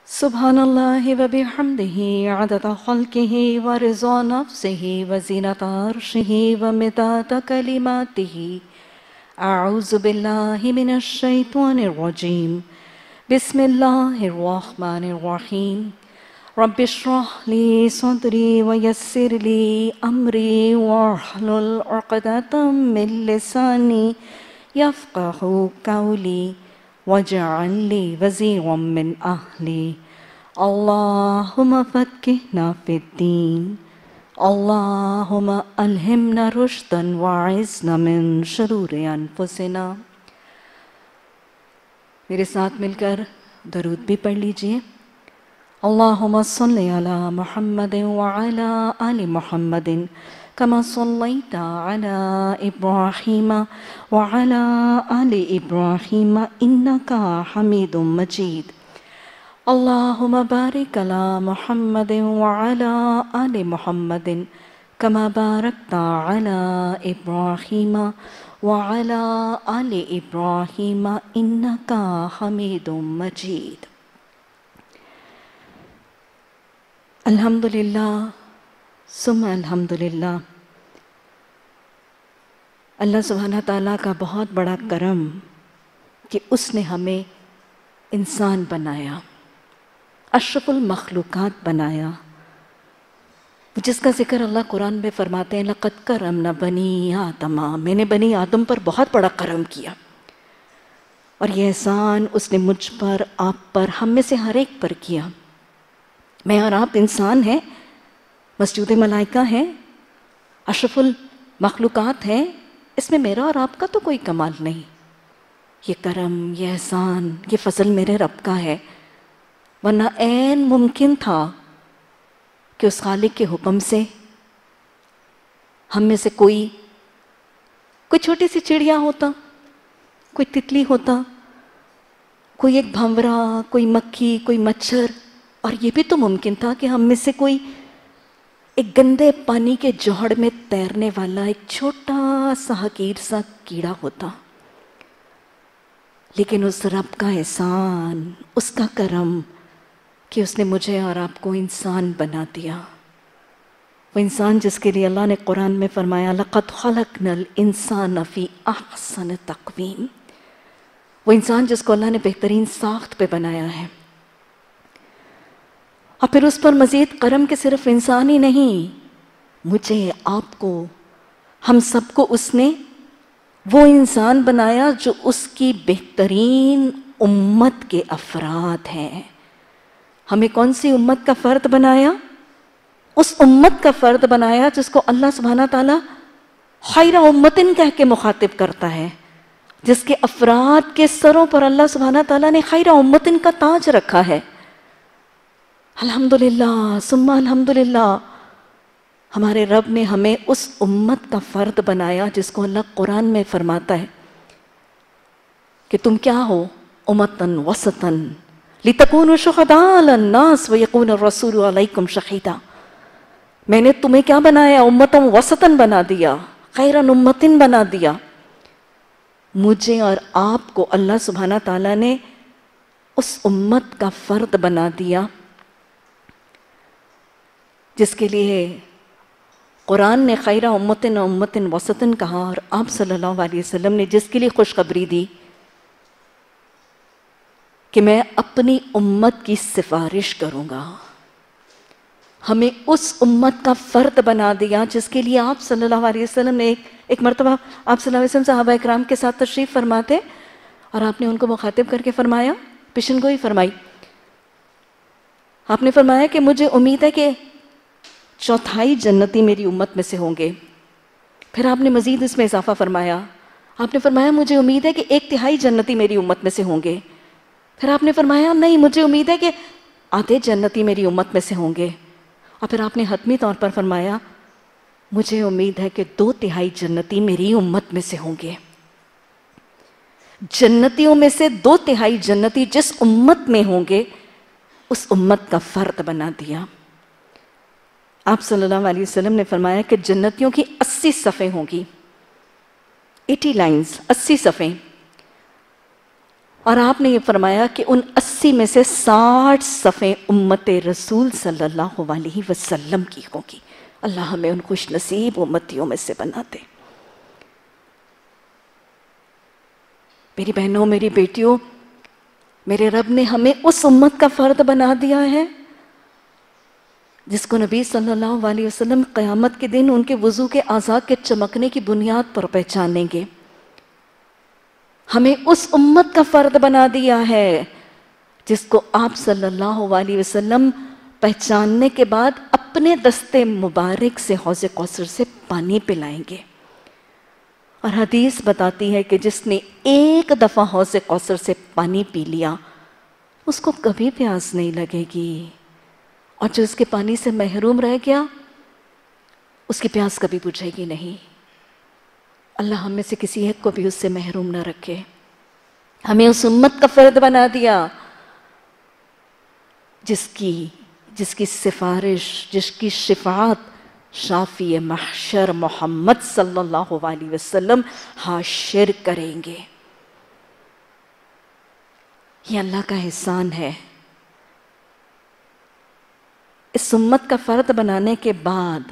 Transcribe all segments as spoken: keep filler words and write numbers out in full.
Subhanallah wa bihamdihi adada khalqihi wa riza nafsihi wa zinata arshihi wa midada kalimatihi. A'udhu billahi minash shaitanir rajim. Bismillahir rahmanir rahim. Rabbi shrah li sadri wa yassir li amri wahlul 'uqdatam min lisani yafqahu qawli waj'al li waziran min ahli. Allahumma fakkihna fid-din. Allahumma alhimna rushdan wa'izna min shururi anfusina. मेरे साथ मिलकर दरूद भी पढ़ लीजिए. अल्लाहुम्मा सल्लि अला मुहम्मदिन व अला आलि मुहम्मदिन कमा सल्लैता अला इब्राहीम व अला आलि इब्राहीम इन्नका हमीदुम मजीद. अल्लाहुम्मा बारिक अला मुहम्मदिन व अला आलि मुहम्मदिन कमा बारकता अला इब्राहीम व अला आलि इब्राहीम इन्नका हमीदुम मजीद. अल्हम्दुलिल्लाह सुम्मा अल्हम्दुलिल्लाह. अल्लाह सुब्हानहू तआला का बहुत बड़ा करम कि उसने हमें इंसान बनाया, अशरफुल मखलूकात बनाया, जिसका जिक्र अल्लाह कुरान में फरमाते हैं लक़द करमना बनी आदमा, मैंने बनी आदम पर बहुत बड़ा करम किया. और ये एहसान उसने मुझ पर, आप पर, हम में से हर एक पर किया. मैं और आप इंसान हैं, मस्जूद मलाइका हैं, अशरफुल मखलूकात हैं, इसमें मेरा और आपका तो कोई कमाल नहीं. ये करम, ये एहसान, ये फजल मेरे रब का है. वरना ऐन मुमकिन था कि उस खालिक के हुक्म से हम में से कोई कोई छोटी सी चिड़िया होता, कोई तितली होता, कोई एक भंवरा, कोई मक्खी, कोई मच्छर, और ये भी तो मुमकिन था कि हम में से कोई एक गंदे पानी के जौहड़ में तैरने वाला एक छोटा सा हकीर सा कीड़ा होता. लेकिन उस रब का एहसान, उसका करम कि उसने मुझे और आपको इंसान बना दिया. वो इंसान जिसके लिए अल्लाह ने कुरान में फरमाया लक़द ख़लक़नल इंसान फ़ी अहसन तक़वीम. वो इंसान जिसको अल्लाह ने बेहतरीन साख्त पे बनाया है. और फिर उस पर मज़ीद करम के सिर्फ इंसान ही नहीं, मुझे, आपको, हम सबको उसने वो इंसान बनाया जो उसकी बेहतरीन उम्मत के अफराद हैं. हमें कौन सी उम्मत का फ़र्द बनाया? उस उम्मत का फ़र्द बनाया जिसको अल्लाह सुब्हाना ताला खैरा उम्मतिन कह के मुखातिब करता है, जिसके अफराद के सरों पर अल्लाह सुब्हाना ताला ने खैरा उम्मतिन का ताज रखा है. अल्हम्दुलिल्लाह सुम्मा अल्हम्दुलिल्लाह. हमारे रब ने हमें उस उम्मत का फ़र्द बनाया जिसको अल्लाह कुरान में फरमाता है कि तुम क्या हो, उम्मतन वसतन लितकूनु शुहदा अलन्नास व यकून रसूलु अलैकुम शहीदा. मैंने तुम्हें क्या बनाया? उम्मतन वसतन बना दिया, खैरन उम्मतिन बना दिया. मुझे और आपको अल्लाह सुब्हाना ताला ने उस उम्मत का फ़र्द बना दिया जिसके लिए कुरान ने खैरा उम्मतिन उम्मतिन वसतन कहा, और आप सल्लल्लाहु अलैहि वसल्लम ने जिसके लिए खुशखबरी दी कि मैं अपनी उम्मत की सिफारिश करूँगा. हमें उस उम्मत का फ़र्द बना दिया जिसके लिए आप सल्लल्लाहु अलैहि वसल्लम ने एक एक मरतबा आप सल्लल्लाहु अलैहि वसल्लम सहाबा इकराम के साथ तशरीफ़ फरमाते और आपने उनको मुखातिब करके फरमाया, पेशन गोई फरमाई. आपने फरमाया कि मुझे उम्मीद है कि चौथाई जन्नती मेरी उम्मत में से होंगे. फिर आपने मज़ीद इसमें इजाफा फरमाया, आपने फरमाया मुझे उम्मीद है कि एक तिहाई जन्नती मेरी उम्मत में से होंगे. फिर आपने फरमाया नहीं, मुझे उम्मीद है कि आधे जन्नती मेरी उम्मत में से होंगे. और फिर आपने हतमी तौर पर फरमाया मुझे उम्मीद है कि दो तिहाई जन्नती मेरी उम्मत में से होंगे. जन्नतियों में से दो तिहाई जन्नती जिस उम्मत में होंगे उस उम्मत का फ़र्द बना दिया. आप सल्लल्लाहु अलैहि वसल्लम ने फरमाया कि जन्नतियों की अस्सी सफ़े होंगी, अस्सी लाइंस, अस्सी सफ़े. اور آپ نے یہ فرمایا کہ ان اسی میں سے ساٹھ صفیں امت رسول صلی اللہ علیہ وسلم کی ہوگی. اللہ ہمیں ان خوش نصیب امتیوں میں سے بنا دے. میری بہنوں، میری بیٹیوں، میرے رب نے ہمیں اس امت کا فرد بنا دیا ہے جس کو نبی صلی اللہ علیہ وسلم قیامت کے دن ان کے وضو کے اعضاء کے چمکنے کی بنیاد پر پہچانیں گے. ہمیں اس امت کا فرد بنا دیا ہے جس کو آپ صلی اللہ علیہ وسلم پہچاننے کے بعد اپنے دستے مبارک سے حوض کوثر سے پانی پلائیں گے. اور حدیث بتاتی ہے کہ جس نے ایک دفعہ حوض کوثر سے پانی پی لیا اس کو کبھی پیاس نہیں لگے گی، اور جو اس کے پانی سے محروم رہ گیا اس کی پیاس کبھی بجھے گی نہیں. اللہ ہم میں سے کسی ایک کو بھی اس سے محروم نہ رکھے. ہمیں اس امت کا فرد بنا دیا جس کی جس کی سفارش، جس کی شفاعت شافی محشر محمد صلی اللہ علیہ وسلم حاشر کریں گے. یہ اللہ کا احسان ہے. اس امت کا فرد بنانے کے بعد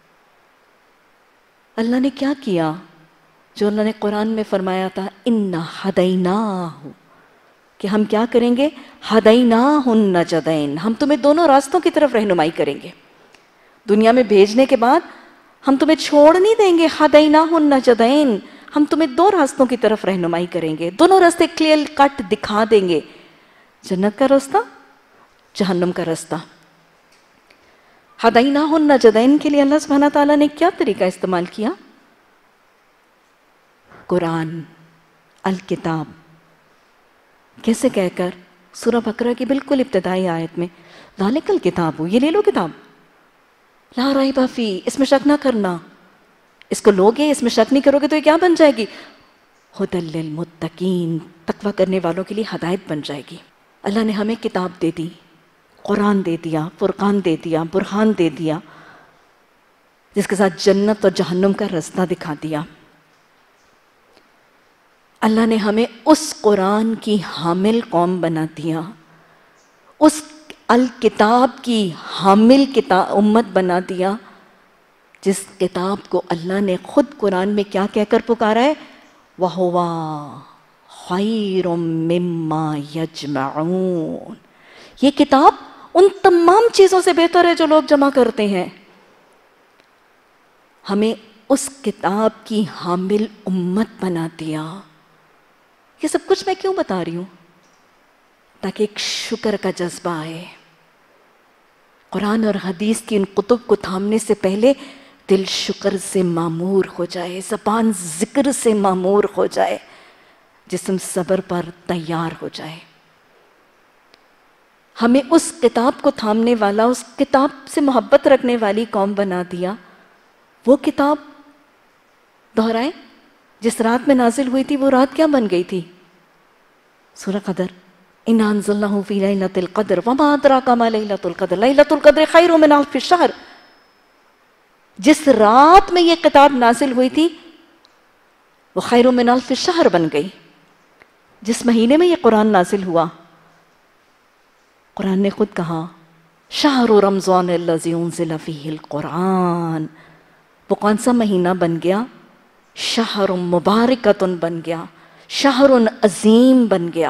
اللہ نے کیا کیا جو اللہ نے قرآن میں فرمایا تھا، اِنَّا ہَدَيْنَاهُ، کہ ہم کیا کریں گے؟ ہَدَيْنَاهُ النَّجْدَيْنِ، ہم تمہیں دونوں راستوں کی طرف رہنمائی کریں گے. دنیا میں بھیجنے کے بعد ہم تمہیں چھوڑ نہیں دیں گے. ہَدَيْنَاهُ النَّجْدَيْنِ، ہم تمہیں دو راستوں کی طرف رہنمائی کریں گے، دونوں راستے کلیئر کٹ دکھا دیں گے. جنت کا راستہ، جہنم کا راستہ. ہَدَيْنَاهُ النَّجْدَيْنِ کے لیے اللہ سبحانہ تعالیٰ نے کیا طریقہ استعمال کیا؟ قرآن، الکتاب. کیسے کہہ کر؟ سورہ بقرہ کی بالکل ابتدائی آیت میں، ذالک الکتاب، یہ لے لو کتاب، لا ریب فی، اس میں شک نہ کرنا. اس کو لوگے، اس میں شک نہیں کرو گے تو یہ کیا بن جائے گی؟ ھدی للمتقین، تقویٰ کرنے والوں کے لیے ہدایت بن جائے گی. اللہ نے ہمیں کتاب دے دی، قرآن دے دیا، فرقان دے دیا، برہان دے دیا، جس کے ساتھ جنت اور جہنم کا راستہ دکھا دیا. اللہ نے ہمیں اس قرآن کی حامل قوم بنا دیا، اس الکتاب کی حامل کتاب امت بنا دیا، جس کتاب کو اللہ نے خود قرآن میں کیا کہہ کر پکارا ہے؟ وَهُوَ خَيْرٌ مِّمَّا يَجْمَعُونَ. یہ کتاب ان تمام چیزوں سے بہتر ہے جو لوگ جمع کرتے ہیں. ہمیں اس کتاب کی حامل امت بنا دیا. یہ سب کچھ میں کیوں بتا رہی ہوں؟ تاکہ ایک شکر کا جذبہ آئے. قرآن اور حدیث کی ان کتب کو تھامنے سے پہلے دل شکر سے معمور ہو جائے، زبان ذکر سے معمور ہو جائے، جسم صبر پر تیار ہو جائے. ہمیں اس کتاب کو تھامنے والا، اس کتاب سے محبت رکھنے والی قوم بنا دیا. وہ کتاب دہرائیں جس رات میں نازل ہوئی تھی، وہ رات کیا بن گئی تھی؟ سورہ قدر. اِنَّا أَنزَلْنَاهُ فِي لَيْلَةِ الْقَدْرِ وَمَا أَدْرَاكَ مَا لَيْلَةُ الْقَدْرِ لَيْلَةُ الْقَدْرِ خَيْرٌ مِّنْ أَلْفِ شَهْرٍ. جس رات میں یہ کتاب نازل ہوئی تھی وہ خیر من الف شہر بن گئی. جس مہینے میں یہ قرآن نازل ہوا، قرآن نے خود کہا شہر رمضان الذی انزل فیہ القرآن. وہ کون سا مہینہ بن گیا؟ شہر مبارکۃ بن گیا، شہر عظیم بن گیا.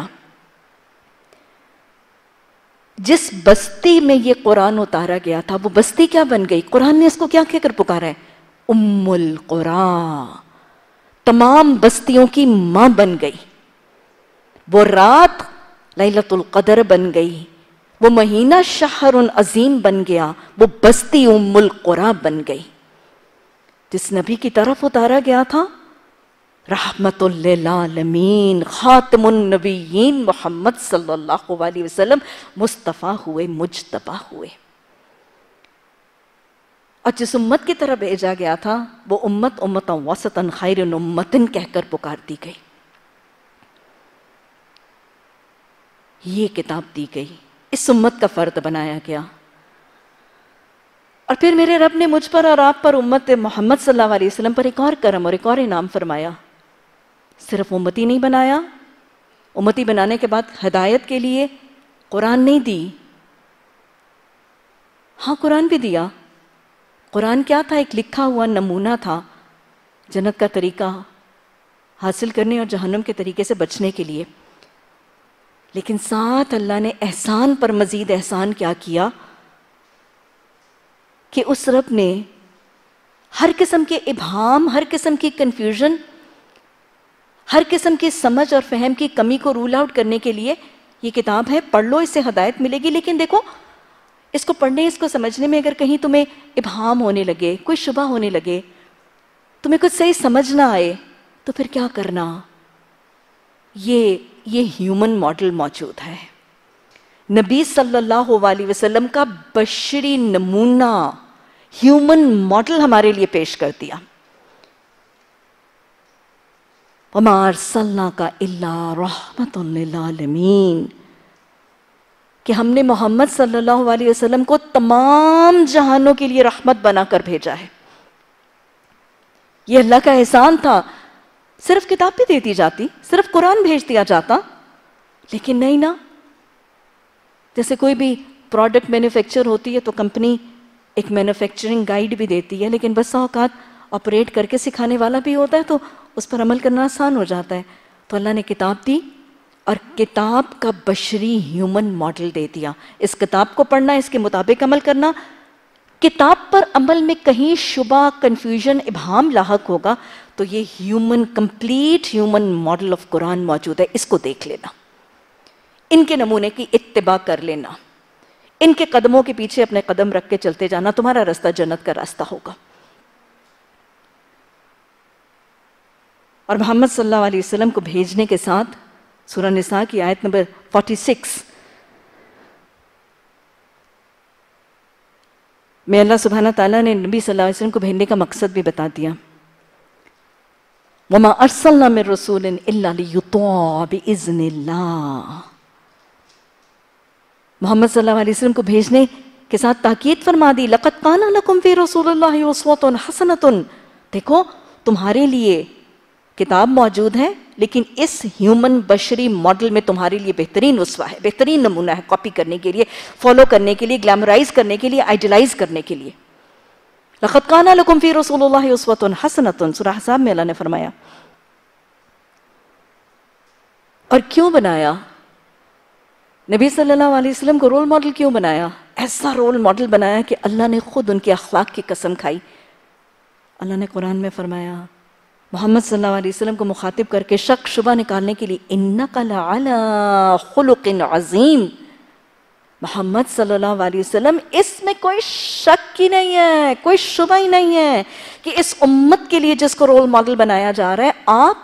جس بستی میں یہ قرآن اتارا گیا تھا وہ بستی کیا بن گئی؟ قرآن نے اس کو کیا کہہ کر پکارا ہے؟ ام القریٰ، تمام بستیوں کی ماں بن گئی. وہ رات لیلۃ القدر بن گئی، وہ مہینہ شہر عظیم بن گیا، وہ بستی ام القریٰ بن گئی. جس نبی کی طرف اتارا گیا تھا رحمت للعالمین، خاتم النبیین محمد صلی اللہ علیہ وسلم مصطفیٰ ہوئے، مجتبیٰ ہوئے. اور جس امت کی طرف بھیجا گیا تھا وہ امت امتا وسطا خیر امتن کہہ کر پکار دی گئی. یہ کتاب دی گئی، اس امت کا فرد بنایا گیا. اور پھر میرے رب نے مجھ پر اور آپ پر امت محمد صلی اللہ علیہ وسلم پر ایک اور کرم اور ایک اور انعام فرمایا. صرف امتی نہیں بنایا امتی بنانے کے بعد ہدایت کے لیے قرآن نہیں دی. ہاں قرآن بھی دیا. قرآن کیا تھا؟ ایک لکھا ہوا نمونہ تھا جنت کا طریقہ حاصل کرنے اور جہنم کے طریقے سے بچنے کے لیے. لیکن ساتھ اللہ نے احسان پر مزید احسان کیا کیا کہ اس رب نے ہر قسم کے ابہام، ہر قسم کی کنفیوژن، ہر قسم کی سمجھ اور فہم کی کمی کو رول آؤٹ کرنے کے لیے یہ کتاب ہے، پڑھ لو، اس سے ہدایت ملے گی. لیکن دیکھو اس کو پڑھنے، اس کو سمجھنے میں اگر کہیں تمہیں ابہام ہونے لگے، کوئی شبہ ہونے لگے، تمہیں کچھ صحیح سمجھ نہ آئے، تو پھر کیا کرنا؟ یہ یہ ہیومن ماڈل موجود ہے. نبی صلی اللہ علیہ وسلم کا بشری نمونہ، ہیومن ماڈل ہمارے لیے پیش کر دیا. وَمَا أَرْسَلْنَاكَ إِلَّا رَحْمَةً لِّلْعَالَمِينَ، کہ ہم نے محمد صلی اللہ علیہ وسلم کو تمام جہانوں کے لیے رحمت بنا کر بھیجا ہے. یہ اللہ کا احسان تھا. صرف کتاب بھی دے دی جاتی، صرف قرآن بھیج دیا جاتا، لیکن نہیں نا. جیسے کوئی بھی پروڈکٹ مینوفیکچر ہوتی ہے تو کمپنی ایک مینوفیکچرنگ گائیڈ بھی دیتی ہے، لیکن بس اوقات آپریٹ کر کے سکھانے والا بھی ہوتا ہے تو اس پر عمل کرنا آسان ہو جاتا ہے. تو اللہ نے کتاب دی اور کتاب کا بشری ہیومن ماڈل دے دیا. اس کتاب کو پڑھنا، اس کے مطابق عمل کرنا. کتاب پر عمل میں کہیں شبہ، کنفیوژن، ابہام لاحق ہوگا تو یہ human, complete human model of Quran موجود ہے. اس کو دیکھ لینا، ان کے نمونے کی اتباع کر لینا، ان کے قدموں کے پیچھے اپنے قدم رکھ کے چلتے جانا. تمہارا راستہ جنت کا راستہ ہوگا. اور محمد صلی اللہ علیہ وسلم کو بھیجنے کے ساتھ سورہ نساء کی آیت نمبر چھیالیس میں اللہ سبحانہ تعالیٰ نے نبی صلی اللہ علیہ وسلم کو بھیجنے کا مقصد بھی بتا دیا. وَمَا أَرْسَلْنَا مِن رَسُولٍ إِلَّا لِيُطَاعَ بِإِذْنِ اللَّهِ، محمد صلی اللہ علیہ وسلم کو بھیجنے کے ساتھ تاکید فرما دی. لَقَدْ كَانَ لَكُمْ فِي رَسُولِ اللَّهِ أُسْوَةٌ حَسَنَةٌ، دیکھو تمہارے لیے کتاب موجود ہے، لیکن اس ہیومن بشری ماڈل میں تمہارے لیے بہترین اسوہ ہے، بہترین نمونہ ہے کاپی کرنے کے لیے، فالو کرنے کے لیے، گلیمرائز کرنے کے لیے، آئیڈیلائز کرنے کے لیے. لَقَدْ كَانَ لَكُمْ فِي رَسُولِ اللَّهِ أُسْوَةٌ حَسَنَةٌ، سورہ احزاب میں اللہ نے فرمایا. اور کیوں بنایا؟ نبی صلی اللہ علیہ وسلم کو رول ماڈل کیوں بنایا؟ ایسا رول ماڈل بنایا کہ اللہ نے خود ان کے اخلاق کی قسم کھائی. اللہ نے قرآن میں فرمایا، محمد صلی اللہ علیہ وسلم کو مخاطب کر کے شک شبہ نکالنے کے لیے، اِنَّكَ لَعَلَىٰ خُلُقٍ عَظِيمٍ، محمد صلی اللہ علیہ وسلم اس میں کوئی شک ہی نہیں ہے، کوئی شبہ ہی نہیں ہے کہ اس امت کے لیے جس کو رول ماڈل بنایا جا رہا ہے، آپ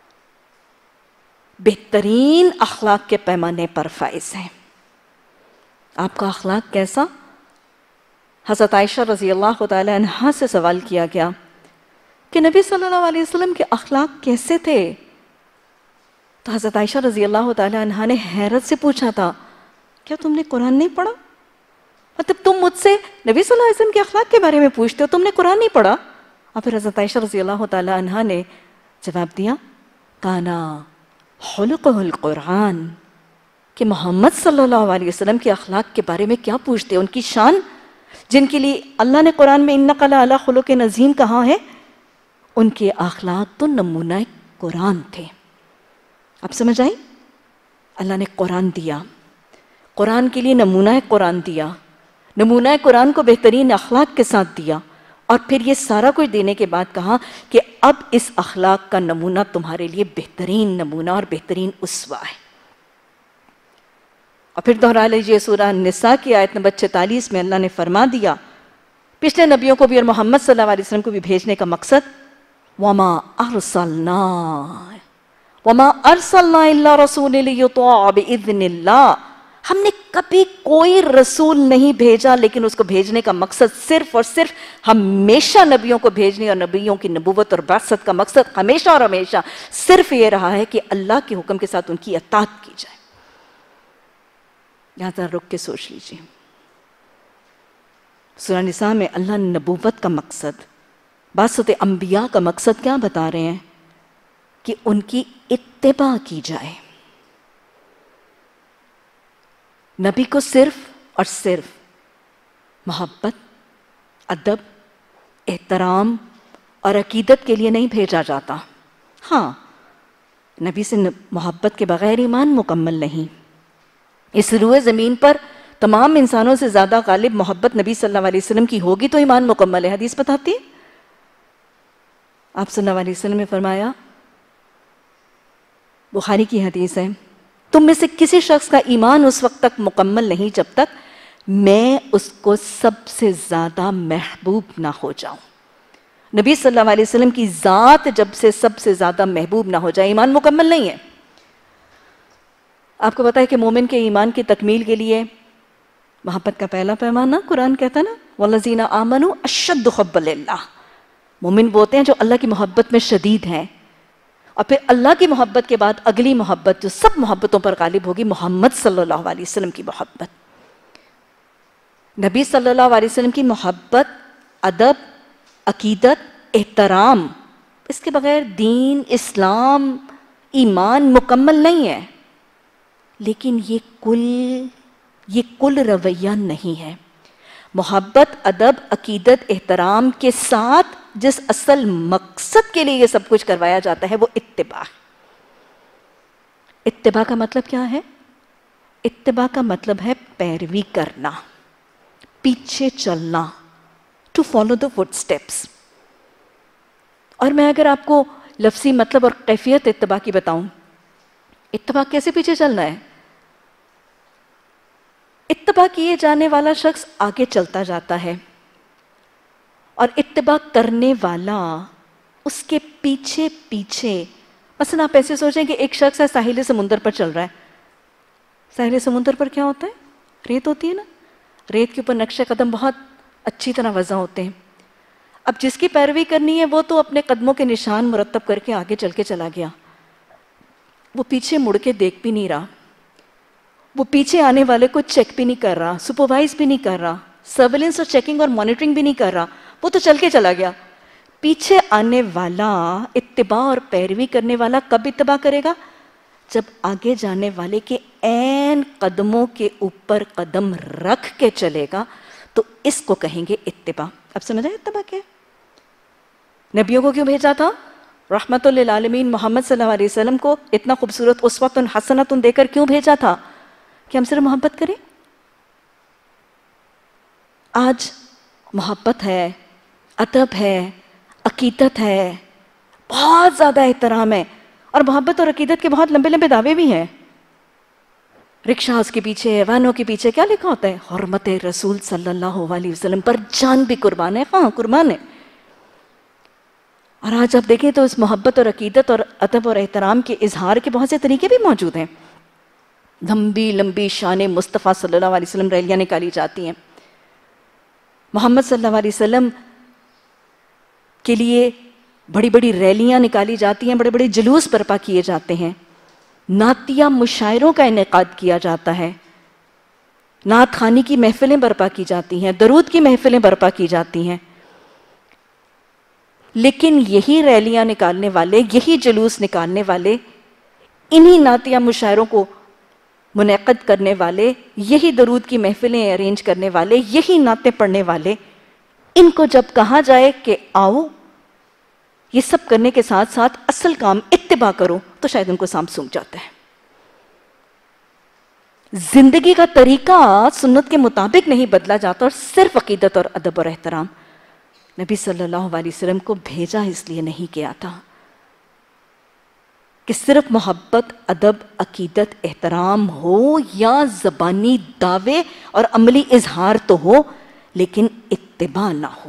بہترین اخلاق کے پیمانے پر فائز ہیں. آپ کا اخلاق کیسا؟ حضرت عائشہ رضی اللہ تعالی عنہا سے سوال کیا گیا کہ نبی صلی اللہ علیہ وسلم کے اخلاق کیسے تھے؟ تو حضرت عائشہ رضی اللہ تعالی عنہا نے حیرت سے پوچھا تھا، کیا تم نے قرآن نہیں پڑھا؟ مطلب تم مجھ سے نبی صلی اللہ علیہ وسلم کے اخلاق کے بارے میں پوچھتے ہو، تم نے قرآن نہیں پڑھا؟ اور پھر حضرت عائشہ رضی اللہ تعالی عنہا نے جواب دیا، کانا خلقہ القرآن، کہ محمد صلی اللہ علیہ وسلم کے اخلاق کے بارے میں کیا پوچھتے؟ ان کی شان جن کے لیے اللہ نے قرآن میں اِنَّكَ لَعَلَىٰ خُلُقٍ عَظِيمٍ کہا ہے، ان کے اخلاق تو نمونہ قرآن تھے. اب سمجھ آئی؟ اللہ نے قرآن دیا، قرآن کے لیے نمونہ قرآن دیا، نمونہ قرآن کو بہترین اخلاق کے ساتھ دیا، اور پھر یہ سارا کچھ دینے کے بعد کہا کہ اب اس اخلاق کا نمونہ تمہارے لیے بہترین نمونہ اور بہترین اسوہ ہے. اور پھر دہرا لیجیے سورہ النساء کی آیت نمبر چھیالیس میں اللہ نے فرما دیا، پچھلے نبیوں کو بھی اور محمد صلی اللہ علیہ وسلم کو بھی بھیجنے کا مقصد، وَمَا أَرْسَلْنَا وَمَا أَرْسَلْنَا إِلَّا رَسُولٍ لِيُطَاعَ بِإِذْنِ اللَّهِ، ہم نے کبھی کوئی رسول نہیں بھیجا لیکن اس کو بھیجنے کا مقصد صرف اور صرف ہمیشہ نبیوں کو بھیجنے اور نبیوں کی نبوت اور بعثت کا مقصد ہمیشہ اور ہمیشہ صرف یہ رہا ہے کہ اللہ کے حکم کے ساتھ ان کی اطاعت کی جائے. یہاں ذرا رک کے سوچ لیجیے. سورہ نساء میں اللہ نے نبوت کا مقصد، بعثت انبیاء کا مقصد کیا بتا رہے ہیں؟ کہ ان کی اتباع کی جائے. نبی کو صرف اور صرف محبت، ادب، احترام اور عقیدت کے لیے نہیں بھیجا جاتا۔ ہاں، نبی سے محبت کے بغیر ایمان مکمل نہیں۔ اس روئے زمین پر تمام انسانوں سے زیادہ غالب محبت نبی صلی اللہ علیہ وسلم کی ہوگی تو ایمان مکمل ہے۔ حدیث بتاتی ہے، آپ صلی اللہ علیہ وسلم نے فرمایا، بخاری کی حدیث ہے، تم میں سے کسی شخص کا ایمان اس وقت تک مکمل نہیں جب تک میں اس کو سب سے زیادہ محبوب نہ ہو جاؤں۔ نبی صلی اللہ علیہ وسلم کی ذات جب سے سب سے زیادہ محبوب نہ ہو جائے، ایمان مکمل نہیں ہے۔ آپ کو پتا ہے کہ مومن کے ایمان کی تکمیل کے لیے محبت کا پہلا پیمانہ قرآن کہتا ہے نا، وَالَّذِينَ آمَنُوا أَشَّدُّ حُبًّا لِلَّهِ، مومن وہ ہوتے ہیں جو اللہ کی محبت میں شدید ہیں۔ اور پھر اللہ کی محبت کے بعد اگلی محبت جو سب محبتوں پر غالب ہوگی، محمد صلی اللہ علیہ وسلم کی محبت۔ نبی صلی اللہ علیہ وسلم کی محبت، ادب، عقیدت، احترام، اس کے بغیر دین، اسلام، ایمان مکمل نہیں ہے۔ لیکن یہ کل یہ کل رویہ نہیں ہے۔ محبت، ادب، عقیدت، احترام کے ساتھ جس اصل مقصد کے لیے یہ سب کچھ کروایا جاتا ہے وہ اتباع۔ اتباع کا مطلب کیا ہے؟ اتباع کا مطلب ہے پیروی کرنا، پیچھے چلنا، to follow the footsteps. اور میں اگر آپ کو لفظی مطلب اور کیفیت اتباع کی بتاؤں، اتباع کیسے پیچھے چلنا ہے؟ اتباع کیے جانے والا شخص آگے چلتا جاتا ہے اور اتباع کرنے والا اس کے پیچھے پیچھے، مثلا آپ ایسے سوچیں کہ ایک شخص ہے ساحل سمندر پر چل رہا ہے۔ ساحل سمندر پر کیا ہوتا ہے؟ ریت ہوتی ہے نا، ریت کے اوپر نقش قدم بہت اچھی طرح وضع ہوتے ہیں۔ اب جس کی پیروی کرنی ہے وہ تو اپنے قدموں کے نشان مرتب کر کے آگے چل کے چلا گیا، وہ پیچھے مڑ کے دیکھ بھی نہیں رہا، وہ پیچھے آنے والے کو چیک بھی نہیں کر رہا، سپروائز بھی نہیں کر رہا، سرویلنس اور چیکنگ اور مانیٹرنگ بھی نہیں کر رہا، وہ تو چل کے چلا گیا۔ پیچھے آنے والا، اتباع اور پیروی کرنے والا کب اتباع کرے گا؟ جب آگے جانے والے کے عین قدموں کے اوپر قدم رکھ کے چلے گا تو اس کو کہیں گے اتباع۔ اب سمجھ آئے اتباع کیا ہے؟ نبیوں کو کیوں بھیجا تھا؟ رحمت للعالمین محمد صلی اللہ علیہ وسلم کو اتنا خوبصورت اسوۃ حسنۃ دے کر کیوں بھیجا تھا؟ کہ ہم صرف محبت کریں۔ آج محبت ہے، ادب ہے، عقیدت ہے، بہت زیادہ احترام ہے، اور محبت اور عقیدت کے بہت لمبے لمبے دعوے بھی ہیں۔ رکشاز کے پیچھے، وانوں کے پیچھے کیا لکھا ہوتا ہے؟ حرمت رسول صلی اللہ علیہ وسلم پر جان بھی قربان ہے۔ ہاں قربان ہے۔ اور آج آپ دیکھیں تو اس محبت اور عقیدت اور ادب اور احترام کے اظہار کے بہت سے طریقے بھی موجود ہیں۔ لمبی لمبی شان مصطفیٰ صلی اللہ علیہ وسلم ریلیاں نکالی جاتی ہیں۔ محمد صلی اللہ علیہ وسلم کے لیے بڑی بڑی ریلیاں نکالی جاتی ہیں، بڑے بڑے جلوس برپا کیے جاتے ہیں، نعتیہ مشاعروں کا انعقاد کیا جاتا ہے، نعت خوانی کی محفلیں برپا کی جاتی ہیں، درود کی محفلیں برپا کی جاتی ہیں۔ لیکن یہی ریلیاں نکالنے والے، یہی جلوس نکالنے والے، انہی نعتیہ مشاعروں کو منعقد کرنے والے، یہی درود کی محفلیں ارینج کرنے والے، یہی نعتیں پڑھنے والے، ان کو جب کہا جائے کہ آؤ یہ سب کرنے کے ساتھ ساتھ اصل کام اتباع کرو، تو شاید ان کو سانپ سونکھ جاتا ہے۔ زندگی کا طریقہ سنت کے مطابق نہیں بدلا جاتا، اور صرف عقیدت اور ادب اور احترام۔ نبی صلی اللہ علیہ وسلم کو بھیجا اس لیے نہیں کیا تھا کہ صرف محبت، ادب، عقیدت، احترام ہو، یا زبانی دعوے اور عملی اظہار تو ہو لیکن اتباع نہ ہو۔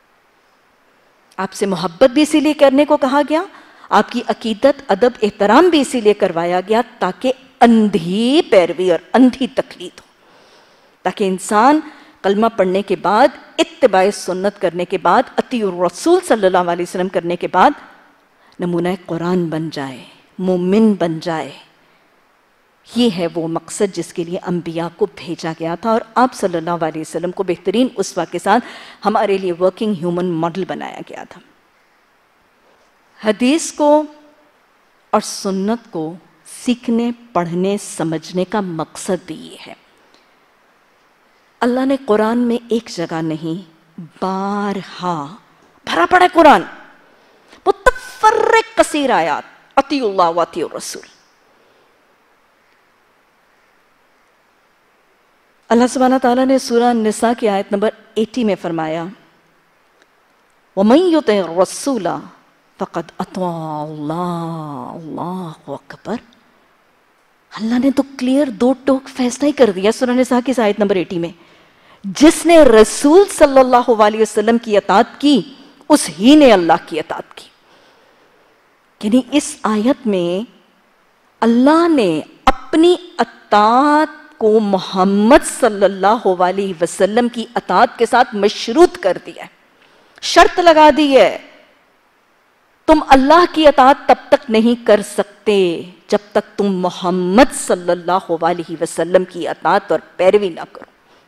آپ سے محبت بھی اسی لیے کرنے کو کہا گیا، آپ کی عقیدت، ادب، احترام بھی اسی لیے کروایا گیا تاکہ اندھی پیروی اور اندھی تقلید ہو، تاکہ انسان کلمہ پڑھنے کے بعد، اتباع سنت کرنے کے بعد، اطیع الرسول صلی اللہ علیہ وسلم کرنے کے بعد نمونہ قرآن بن جائے، مومن بن جائے۔ یہ ہے وہ مقصد جس کے لیے انبیاء کو بھیجا گیا تھا، اور آپ صلی اللہ علیہ وسلم کو بہترین اسوہ کے ساتھ ہمارے لیے ورکنگ ہیومن ماڈل بنایا گیا تھا۔ حدیث کو اور سنت کو سیکھنے، پڑھنے، سمجھنے کا مقصد بھی یہ ہے اللہ نے قرآن میں ایک جگہ نہیں بارہا بھرا پڑا ہے قرآن، متفرق کثیر آیات، اطیعوا اللہ و اطیعوا الرسول۔ اللہ سبحانہ تعالیٰ نے سورہ النساء کی آیت نمبر اسی میں فرمایا وَمَن يُطِعِ الرَّسُولَ فَقَدْ أَطَاعَ اللَّهَ اللَّهُ أَكْبَرُ۔ اللہ نے تو کلیئر دو ٹوک فیصلہ ہی کر دیا سورہ النساء کی آیت نمبر اسی میں، جس نے رسول صلی اللہ علیہ وسلم کی اطاعت کی اس ہی نے اللہ کی اطاعت کی۔ یعنی اس آیت میں اللہ نے اپنی اطاعت کو محمد صلی اللہ علیہ وسلم کی اطاعت کے ساتھ مشروط کر دیا ہے، شرط لگا دی ہے، تم اللہ کی اطاعت تب تک نہیں کر سکتے جب تک تم محمد صلی اللہ علیہ وسلم کی اطاعت اور پیروی نہ کرو۔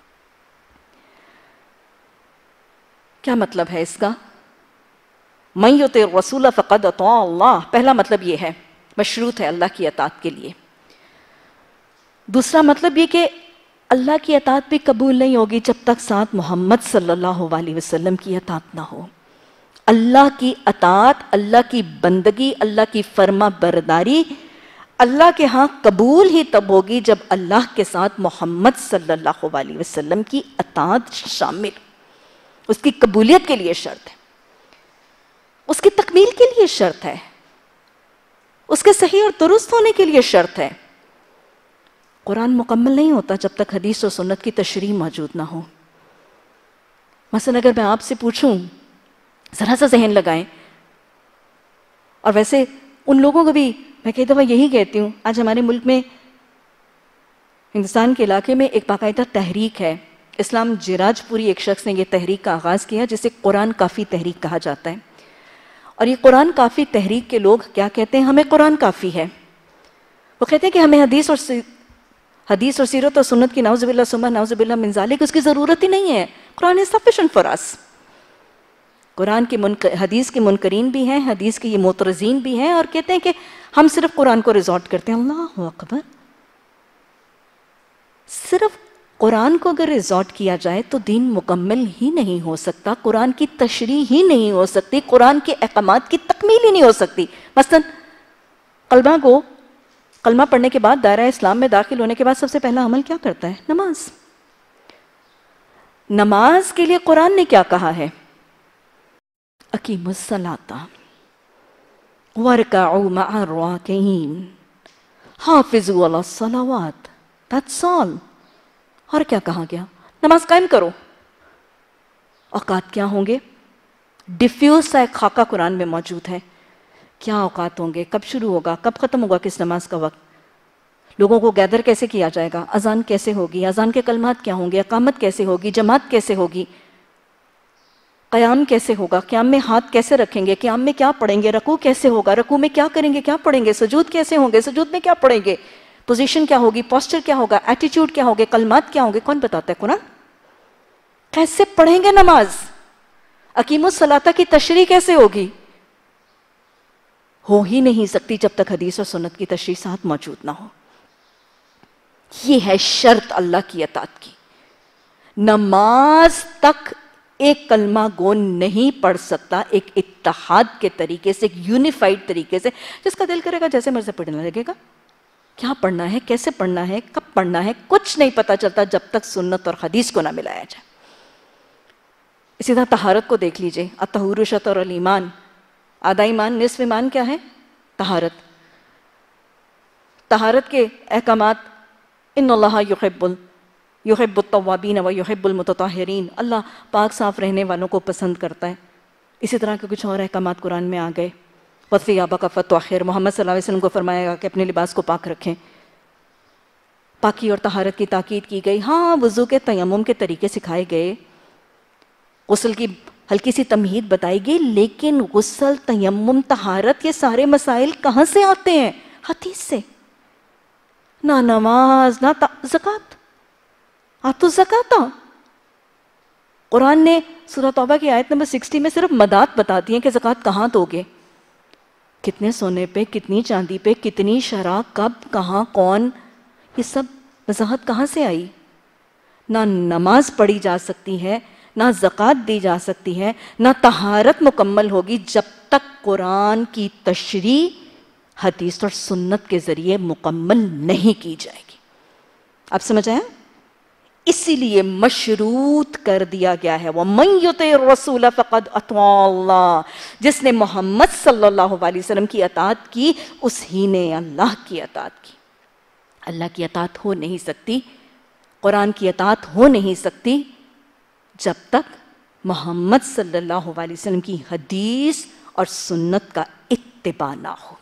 کیا مطلب ہے اس کا؟ من یطع الرسول فقد اطاع اللہ، پہلا مطلب یہ ہے مشروط ہے اللہ کی اطاعت کے لیے۔ دوسرا مطلب یہ کہ اللہ کی اطاعت بھی قبول نہیں ہوگی جب تک ساتھ محمد صلی اللہ علیہ وسلم کی اطاعت نہ ہو۔ اللہ کی اطاعت، اللہ کی بندگی، اللہ کی فرما برداری اللہ کے ہاں قبول ہی تب ہوگی جب اللہ کے ساتھ محمد صلی اللہ علیہ وسلم کی اطاعت شامل، اس کی قبولیت کے لیے شرط ہے، اس کی تکمیل کے لیے شرط ہے، اس کے صحیح اور درست ہونے کے لیے شرط ہے۔ قرآن مکمل نہیں ہوتا جب تک حدیث و سنت کی تشریح موجود نہ ہو۔ مثلا اگر میں آپ سے پوچھوں، ذرا سا ذہن لگائیں، اور ویسے ان لوگوں کو بھی میں کئی دفعہ یہی کہتی ہوں، آج ہمارے ملک میں ہندوستان کے علاقے میں ایک باقاعدہ تحریک ہے، اسلام جراج پوری ایک شخص نے یہ تحریک کا آغاز کیا جسے قرآن کافی تحریک کہا جاتا ہے۔ اور یہ قرآن کافی تحریک کے لوگ کیا کہتے ہیں؟ ہمیں قرآن کافی ہے۔ وہ کہتے ہیں کہ ہمیں حدیث اور حدیث اور سیرت اور سنت کی نعوذ باللہ ثم نعوذ باللہ من ذالک اس کی ضرورت ہی نہیں ہے، قرآن is sufficient for us۔ قرآن کے منکر حدیث کے منکرین بھی ہیں، حدیث کے یہ معترضین بھی ہیں، اور کہتے ہیں کہ ہم صرف قرآن کو ریزورٹ کرتے ہیں۔ اللہ اکبر! صرف قرآن کو اگر ریزورٹ کیا جائے تو دین مکمل ہی نہیں ہو سکتا، قرآن کی تشریح ہی نہیں ہو سکتی، قرآن کے احکامات کی تکمیل ہی نہیں ہو سکتی۔ مثلا کلمہ کو کلمہ پڑھنے کے بعد دائرہ اسلام میں داخل ہونے کے بعد سب سے پہلا عمل کیا کرتا ہے؟ نماز۔ نماز کے لیے قرآن نے کیا کہا ہے؟ اقیموا الصلاۃ وارکعوا مع الراکعین حافظوا علی الصلوات، that's all۔ اور کیا کہا گیا؟ نماز قائم کرو۔ اوقات کیا ہوں گے؟ ڈیفیوز سا ایک خاکہ قرآن میں موجود ہے، کیا اوقات ہوں گے، کب شروع ہوگا، کب ختم ہوگا کس نماز کا وقت، لوگوں کو گیدر کیسے کیا جائے گا، اذان کیسے ہوگی، اذان کے کلمات کیا ہوں گے، اقامت کیسے ہوگی، جماعت کیسے ہوگی، قیام کیسے ہوگا، قیام میں ہاتھ کیسے رکھیں گے، قیام میں کیا پڑھیں گے، رکوع کیسے ہوگا، رکوع میں کیا کریں گے، کیا پڑھیں گے، سجود کیسے ہوں گے، سجود میں کیا پڑھیں گے، پوزیشن کیا ہوگی، پوسچر کیا ہوگا، ایٹیٹیوڈ کیا ہوگے، کلمات کیا ہوں گے، کون بتاتا ہے؟ قرآن۔ کیسے پڑھیں گے نماز؟ اقیموا الصلاۃ کی تشریح کیسے ہوگی؟ ہو ہی نہیں سکتی جب تک حدیث اور سنت کی تشریح ساتھ موجود نہ ہو۔ یہ ہے شرط اللہ کی اطاعت کی۔ نماز تک ایک کلمہ گو نہیں پڑھ سکتا ایک اتحاد کے طریقے سے، ایک یونیفائیڈ طریقے سے، جس کا دل کرے گا جیسے مرضی پڑھنے لگے گا۔ کیا پڑھنا ہے، کیسے پڑھنا ہے، کب پڑھنا ہے، کچھ نہیں پتا چلتا جب تک سنت اور حدیث کو نہ ملایا جائے۔ اسی طرح طہارت کو دیکھ لیجئے، الطہور شطر الایمان، آدھا ایمان نصف ایمان کیا ہے؟ طہارت۔ طہارت کے احکامات، ان اللہ یحب یحب التوابین و یحب المتطہرین، اللہ پاک صاف رہنے والوں کو پسند کرتا ہے۔ اسی طرح کے کچھ اور احکامات قرآن میں آ گئے۔ وَثِيَابَكَ فَطَهِّرْ، محمد صلی اللہ علیہ وسلم کو فرمایا گا کہ اپنے لباس کو پاک رکھیں۔ پاکی اور طہارت کی تاکید کی گئی۔ ہاں وضو کے تیمم کے طریقے سکھائے گئے، غسل کی ہلکی سی تمہید بتائی گئی، لیکن غسل، تیمم، طہارت، یہ سارے مسائل کہاں سے آتے ہیں؟ حدیث سے۔ نہ نماز، نہ زکوٰۃ، آتو زکاۃ۔ قرآن نے سورہ توبہ کی آیت نمبر سکسٹی میں صرف مدات بتا دی ہیں کہ زکوٰۃ کہاں دو گے، کتنے سونے پہ، کتنی چاندی پہ، کتنی شرح، کب، کہاں، کون، یہ سب وضاحت کہاں سے آئی؟ نہ نماز پڑھی جا سکتی ہے، نہ زکوٰۃ دی جا سکتی ہے، نہ طہارت مکمل ہوگی جب تک قرآن کی تشریح حدیث اور سنت کے ذریعے مکمل نہیں کی جائے گی۔ آپ سمجھ آیا؟ اسی لیے مشروط کر دیا گیا ہے وَمَن يُطِعِ الرَّسُولَ فَقَدْ أَطَاعَ اللَّهَ، جس نے محمد صلی اللہ علیہ وسلم کی اطاعت کی اس ہی نے اللہ کی اطاعت کی۔ اللہ کی اطاعت ہو نہیں سکتی، قرآن کی اطاعت ہو نہیں سکتی جب تک محمد صلی اللہ علیہ وسلم کی حدیث اور سنت کا اتباع نہ ہو۔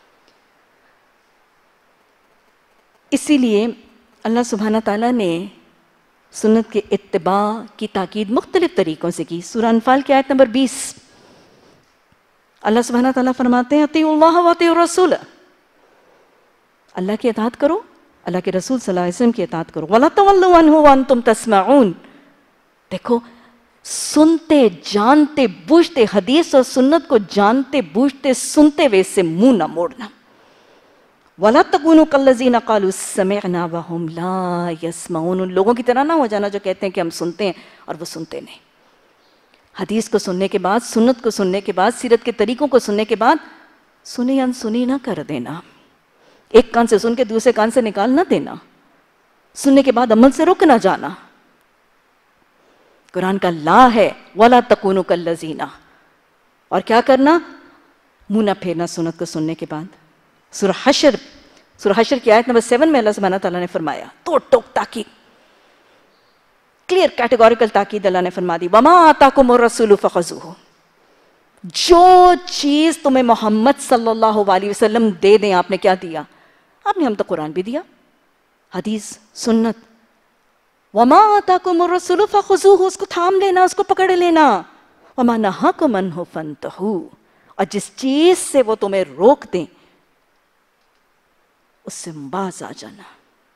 اسی لیے اللہ سبحانہ تعالیٰ نے سنت کے اتباع کی تاکید مختلف طریقوں سے کی۔ سورہ انفال کی آیت نمبر بیس، اللہ سبحانہ تعالیٰ فرماتے ہیں اطیعوا اللہ واطیعوا الرسول، اللہ کی اطاعت کرو، اللہ کے رسول صلی اللہ علیہ وسلم کی اطاعت کرو۔ وَلَا تَوَلُّوا عَنْهُ وَأَنْتُمْ تَسْمَعُونَ، دیکھو سنتے جانتے بوجھتے حدیث اور سنت کو جانتے بوجھتے سنتے ہوئے اس سے منہ نہ موڑنا۔ وَلَا تَكُونُوا كَالَّذِينَ قَالُوا سَمِعْنَا وَهُمْ لَا يَسْمَعُونَ، ان لوگوں کی طرح نہ ہو جانا جو کہتے ہیں کہ ہم سنتے ہیں اور وہ سنتے نہیں۔ حدیث کو سننے کے بعد، سنت کو سننے کے بعد، سیرت کے طریقوں کو سننے کے بعد سنی انسنی نہ کر دینا، ایک کان سے سن کے دوسرے کان سے نکال نہ دینا، سننے کے بعد عمل سے رک نہ جانا۔ قرآن کا لا ہے وَلَا تَكُونُوا كَالَّذِينَ، اور کیا کرنا؟ منہ نہ پھیرنا سنت کو سننے کے بعد۔ سورہ حشر سورہ حشر کی آیت نمبر سیون میں اللہ سبحانہ تعالیٰ نے فرمایا، توڑ ٹوک تاکید، کلیئر کیٹیگوریکل تاکید اللہ نے فرما دی، وَمَا آتَاكُمُ الرَّسُولُ فَخُذُوهُ، جو چیز تمہیں محمد صلی اللہ علیہ وسلم دے دیں، آپ نے کیا دیا؟ آپ نے ہم تو قرآن بھی دیا، حدیث، سنت۔ وَمَا آتَاكُمُ الرَّسُولُ فَخُذُوهُ، اس کو تھام لینا، اس کو پکڑ لینا۔ وَمَا نَهَاكُمْ عَنْهُ فَانْتَهُوا، اور جس چیز سے وہ تمہیں روک دیں اس سے باز آ جانا۔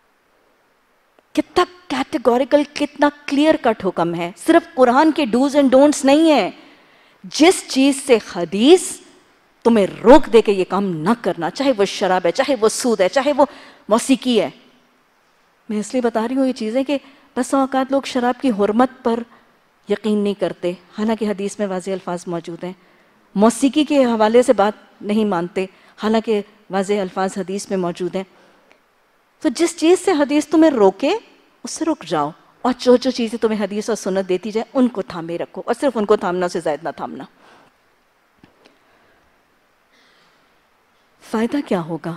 کتنا کیٹیگوریکل، کتنا کلیئر کٹ حکم ہے، صرف قرآن کے ڈوز اینڈ ڈونٹس نہیں ہیں۔ جس چیز سے حدیث تمہیں روک دے کہ یہ کام نہ کرنا، چاہے وہ شراب ہے، چاہے وہ سود ہے، چاہے وہ موسیقی ہے۔ میں اس لیے بتا رہی ہوں یہ چیزیں کہ بس اوقات لوگ شراب کی حرمت پر یقین نہیں کرتے، حالانکہ حدیث میں واضح الفاظ موجود ہیں۔ موسیقی کے حوالے سے بات نہیں مانتے، حالانکہ واضح الفاظ حدیث میں موجود ہیں۔ تو جس چیز سے حدیث تمہیں روکے اس سے رک جاؤ، اور جو جو چیزیں تمہیں حدیث اور سنت دیتی جائے ان کو تھامے رکھو، اور صرف ان کو تھامنا سے زائد نہ تھامنا۔ فائدہ کیا ہوگا؟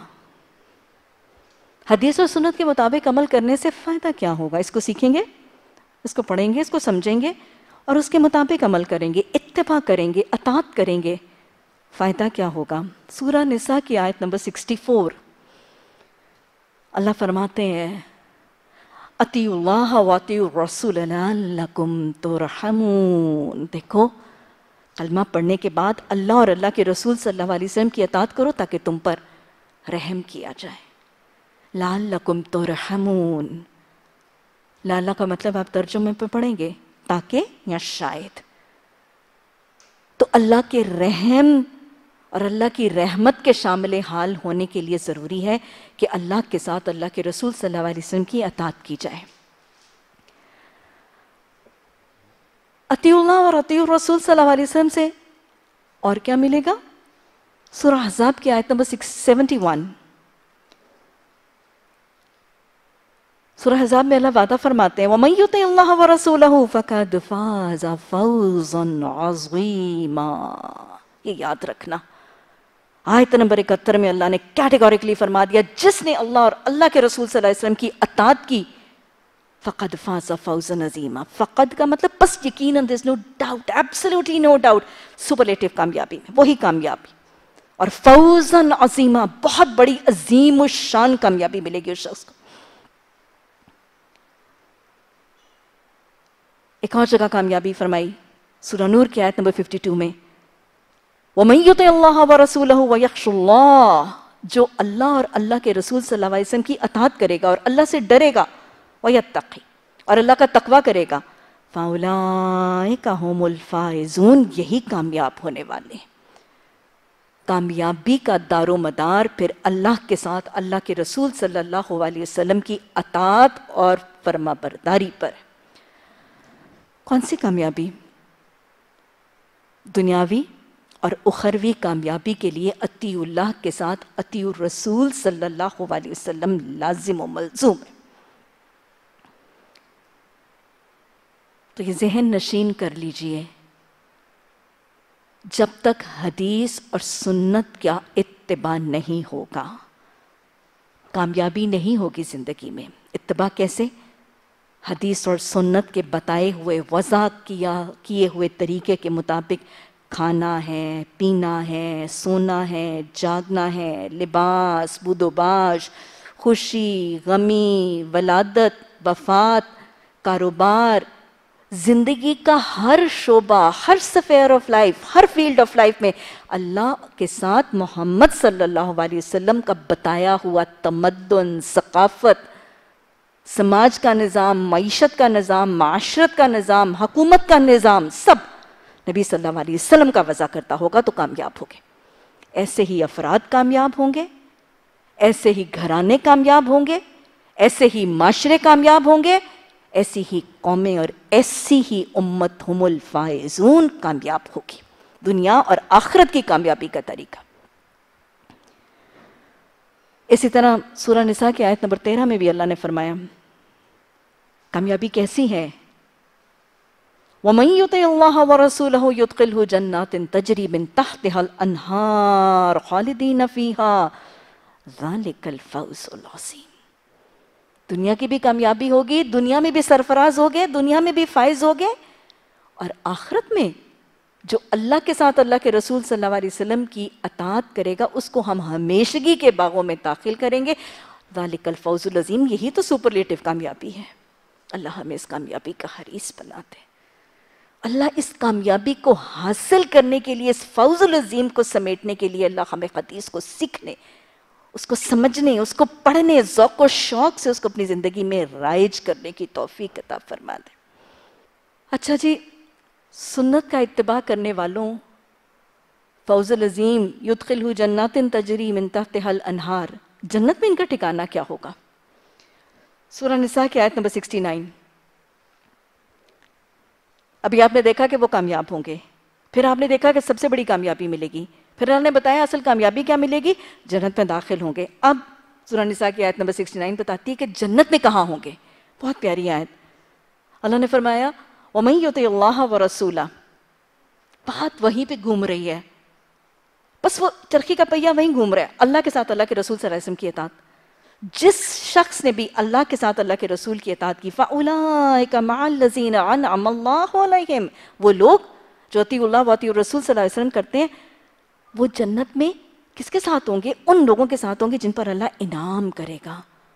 حدیث اور سنت کے مطابق عمل کرنے سے فائدہ کیا ہوگا؟ اس کو سیکھیں گے، اس کو پڑھیں گے، اس کو سمجھیں گے اور اس کے مطابق عمل کریں گے، اتباع کریں گے، اطاعت کریں گے۔ فائدہ کیا ہوگا؟ سورہ نساء کی آیت نمبر سکسٹی فور، اللہ فرماتے ہیں اطیعوا اللہ واطیعوا الرسول لعلکم ترحمون۔ دیکھو کلمہ پڑھنے کے بعد اللہ اور اللہ کے رسول صلی اللہ علیہ وسلم کی اطاعت کرو تاکہ تم پر رحم کیا جائے۔ لعلکم ترحمون، لعل کا مطلب آپ ترجمے پہ پڑھیں گے تاکہ یا شاید۔ تو اللہ کے رحم اور اللہ کی رحمت کے شامل حال ہونے کے لیے ضروری ہے کہ اللہ کے ساتھ اللہ کے رسول صلی اللہ علیہ وسلم کی اطاعت کی جائے۔ اطیعوا اللہ اور اطیعوا الرسول صلی اللہ علیہ وسلم سے اور کیا ملے گا؟ سورہ احزاب کی آیت نمبر سیونٹی ون، سورہ احزاب میں اللہ وعدہ فرماتے ہیں وَمَن يُطِعِ اللَّهَ وَرَسُولَهُ فَقَدْ فَازَ فَوْزًا عَظِيمًا۔ یہ یاد رکھنا، آیت نمبر اکہتر میں اللہ نے کیٹیگوریکلی فرما دیا جس نے اللہ اور اللہ کے رسول صلی اللہ علیہ وسلم کی اطاعت کی فَقَدْ فَازَ فَوْزًا عَظِيمًا۔ فقد کا مطلب بس یقیناً، there's no doubt, absolutely no doubt، superlative کامیابی میں وہی کامیابی، اور فوزاً عظیمہ، بہت بڑی عظیم الشان کامیابی ملے گی اس شخص کو۔ ایک اور جگہ کامیابی فرمائی سورہ نور کی آیت نمبر ففٹی ٹو میں وَمَن يُطِعِ اللَّهَ وَرَسُولَهُ وَيَخْشَ اللَّهَ، جو اللہ اور اللہ کے رسول صلی اللہ علیہ وسلم کی اطاعت کرے گا اور اللہ سے ڈرے گا، وَيَتَّقِ، اور اللہ کا تقوی کرے گا، فَأُولَٰئِكَ هُمُ الْفَائِزُونَ، یہی کامیاب ہونے والے ہیں۔ کامیابی کا دار و مدار پھر اللہ کے ساتھ اللہ کے رسول صلی اللہ علیہ وسلم کی اطاعت اور فرما برداری پر۔ کون سی کامیابی؟ دنیاوی اور اخروی کامیابی کے لیے اطیع اللہ کے ساتھ اطیع الرسول صلی اللہ علیہ وسلم لازم و ملزوم ہے۔ تو یہ ذہن نشین کر لیجئے، جب تک حدیث اور سنت کا اتباع نہیں ہوگا کامیابی نہیں ہوگی زندگی میں۔ اتباع کیسے؟ حدیث اور سنت کے بتائے ہوئے وضع کیا کیے ہوئے طریقے کے مطابق کھانا ہے، پینا ہے، سونا ہے، جاگنا ہے، لباس، بود و باش، خوشی، غمی، ولادت، وفات، کاروبار، زندگی کا ہر شعبہ، ہر سفیر آف لائف، ہر فیلڈ آف لائف میں اللہ کے ساتھ محمد صلی اللہ علیہ وسلم کا بتایا ہوا تمدن، ثقافت، سماج کا نظام، معیشت کا نظام، معاشرت کا نظام، حکومت کا نظام، سب نبی صلی اللہ علیہ وسلم کا وضع کرتا ہوگا تو کامیاب ہوگے۔ ایسے ہی افراد کامیاب ہوں گے، ایسے ہی گھرانے کامیاب ہوں گے، ایسے ہی معاشرے کامیاب ہوں گے، ایسی ہی قومیں اور ایسی ہی امت ہم الفائزون کامیاب ہوگی۔ دنیا اور آخرت کی کامیابی کا طریقہ۔ اسی طرح سورہ نساء کی آیت نمبر تیرہ میں بھی اللہ نے فرمایا کامیابی کیسی ہے؟ وَمَن يُطِعِ اللَّهَ وَرَسُولَهُ يُدْخِلْهُ جَنَّاتٍ تَجْرِي مِن تَحْتِهَا الْأَنْهَارُ خَالِدِينَ فِيهَا ذَلِكَ الْفَوْزُ الْعَظِيمُ۔ دنیا کی بھی کامیابی ہوگی، دنیا میں بھی سرفراز ہوگے، دنیا میں بھی فائز ہوگے، اور آخرت میں جو اللہ کے ساتھ اللہ کے رسول صلی اللہ علیہ وسلم کی اطاعت کرے گا اس کو ہم ہمیشگی کے باغوں میں داخل کریں گے۔ ذالک الفوز العظیم، یہی تو سپرلیٹو کامیابی ہے۔ اللہ ہمیں اس کامیابی کا حریص بنا دے۔ اللہ اس کامیابی کو حاصل کرنے کے لیے، اس فوز العظیم کو سمیٹنے کے لیے اللہ ہمیں حدیث کو سیکھنے، اس کو سمجھنے، اس کو پڑھنے، ذوق و شوق سے اس کو اپنی زندگی میں رائج کرنے کی توفیق عطا فرما دے۔ اچھا جی، سنت کا اتباع کرنے والوں فوز العظیم یدخلہ جنات تجری من تحتہا الانہار، جنت میں ان کا ٹھکانہ کیا ہوگا؟ سورہ نساء کی آیت نمبر سکسٹی نائن۔ ابھی آپ نے دیکھا کہ وہ کامیاب ہوں گے، پھر آپ نے دیکھا کہ سب سے بڑی کامیابی ملے گی، پھر اللہ نے بتایا اصل کامیابی کیا ملے گی؟ جنت میں داخل ہوں گے۔ اب سورہ نساء کی آیت نمبر سکسٹی نائن بتاتی ہے کہ جنت میں کہاں ہوں گے۔ بہت پیاری آیت۔ اللہ نے فرمایا وَمَن يُطِعِ اللَّهَ وَرَسُولَهُ، بات وہیں پہ گھوم رہی ہے، بس وہ چرخی کا پہیہ وہیں گھوم رہا ہے، اللہ کے ساتھ اللہ کے رسول صلی اللہ علیہ وسلم کی اطاعت۔ جس شخص نے بھی اللہ کے ساتھ اللہ کے رسول کی اطاعت کی فَأُولَٰئِكَ مَعَ الَّذِينَ أَنْعَمَ اللَّهُ عَلَيْهِمْ، وہ لوگ جو اطیع اللہ و اطیع الرسول صلی اللہ علیہ وسلم کرتے ہیں وہ جنت میں کس کے ساتھ ہوں گے؟ ان لوگوں کے ساتھ ہوں گے جن پر اللہ انعام کرے گا۔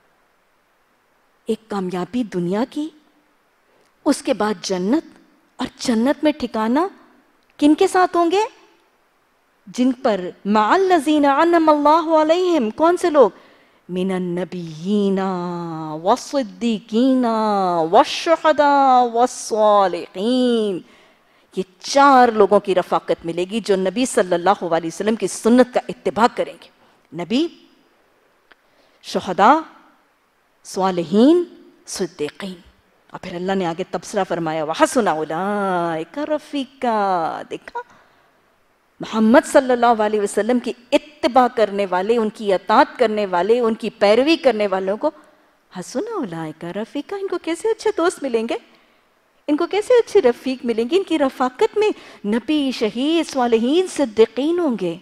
ایک کامیابی دنیا کی، اس کے بعد جنت، اور جنت میں ٹھکانہ کن کے ساتھ ہوں گے؟ جن پر مع الذین انعم اللہ علیہم، کون سے لوگ؟ من النبیین والصدیقین والشہداء والصالحین، یہ چار لوگوں کی رفاقت ملے گی جو نبی صلی اللہ علیہ وسلم کی سنت کا اتباع کریں گے۔ نبی، شہداء، صالحین، صدیقین۔ اور پھر اللہ نے آگے تبصرہ فرمایا وَحَسُنَ أُولَٰئِكَ رَفِيقًا، دیکھا محمد صلی اللہ علیہ وسلم کی اتباع کرنے والے، ان کی اطاعت کرنے والے، ان کی پیروی کرنے والوں کو حَسُنَ أُولَٰئِكَ رَفِيقًا، ان کو کیسے اچھے دوست ملیں گے، ان کو کیسے اچھے رفیق ملیں گے؟ ان کی رفاقت میں نبی، شہید، صالحین، صدیقین ہوں گے۔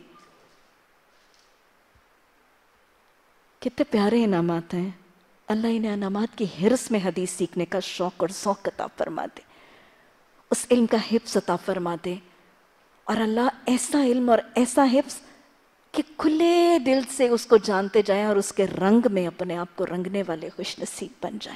کتنے پیارے انعامات ہیں۔ اللہ ان انعامات کی حرص میں حدیث سیکھنے کا شوق اور ذوق عطا فرما دے، اس علم کا حفظ عطا فرما دے، اور اللہ ایسا علم اور ایسا حفظ کہ کھلے دل سے اس کو جانتے جائیں اور اس کے رنگ میں اپنے آپ کو رنگنے والے خوش نصیب بن جائیں۔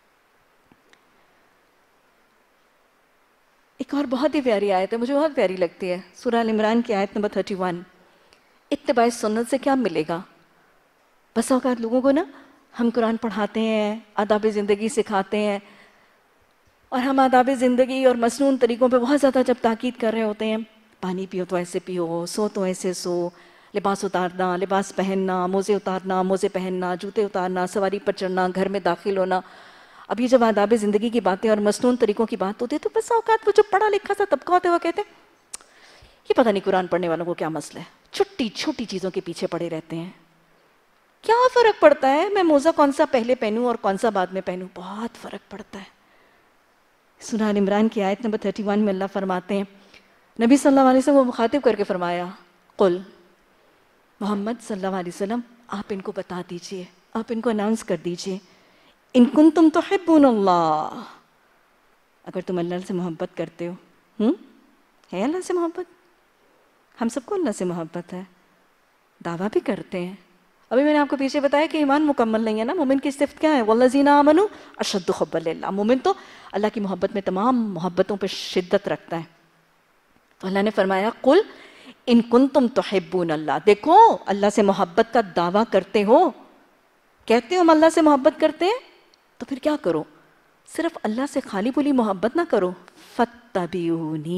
ایک اور بہت ہی پیاری آیت ہے، مجھے بہت پیاری لگتی ہے، سورہ ال عمران کی آیت نمبر تھرٹی ون۔ اتباع سنت سے کیا ملے گا؟ بس اوقات لوگوں کو نا ہم قرآن پڑھاتے ہیں، آداب زندگی سکھاتے ہیں، اور ہم آداب زندگی اور مسنون طریقوں پہ بہت زیادہ جب تاکید کر رہے ہوتے ہیں، پانی پیو تو ایسے پیو، سو تو ایسے سو، لباس اتارنا، لباس پہننا، موزے اتارنا، موزے پہننا، جوتے اتارنا، سواری پر چڑھنا، گھر میں داخل ہونا، اب یہ جب آداب زندگی کی باتیں اور مسنون طریقوں کی بات ہوتی ہے تو بس اوقات وہ جو پڑھا لکھا سا طبقہ ہوتے وہ کہتے ہیں یہ پتہ نہیں قرآن پڑھنے والوں کو کیا مسئلہ ہے، چھوٹی چھوٹی چیزوں کے پیچھے پڑے رہتے ہیں، کیا فرق پڑتا ہے میں موزہ کون سا پہلے پہنوں اور کون سا بعد میں پہنوں، بہت فرق پڑتا ہے۔ سورہ آل عمران کی آیت نمبر اکتیس میں اللہ فرماتے ہیں، نبی صلی اللہ علیہ وسلم کو مخاطب کر کے فرمایا، قل محمد صلی اللہ علیہ وسلم آپ ان کو بتا دیجئے، آپ ان کو اناؤنس کر دیجئے، ان کنتم تحبون اللہ، اگر تم اللہ سے محبت کرتے ہو، ہم ہے اللہ سے محبت، ہم سب کو اللہ سے محبت ہے، دعویٰ بھی کرتے ہیں۔ ابھی میں نے آپ کو پیچھے بتایا کہ ایمان مکمل نہیں ہے نا، مومن کی صفت کیا ہے؟ والذین آمنوا اشد حبا للہ، مومن تو اللہ کی محبت میں تمام محبتوں پہ شدت رکھتا ہے۔ تو اللہ نے فرمایا قل ان کنتم تحبون اللہ، دیکھو اللہ سے محبت کا دعویٰ کرتے ہو، کہتے ہو ہم اللہ سے محبت کرتے ہیں، تو پھر کیا کرو؟ صرف اللہ سے خالی بولی محبت نہ کرو، فاتبعونی،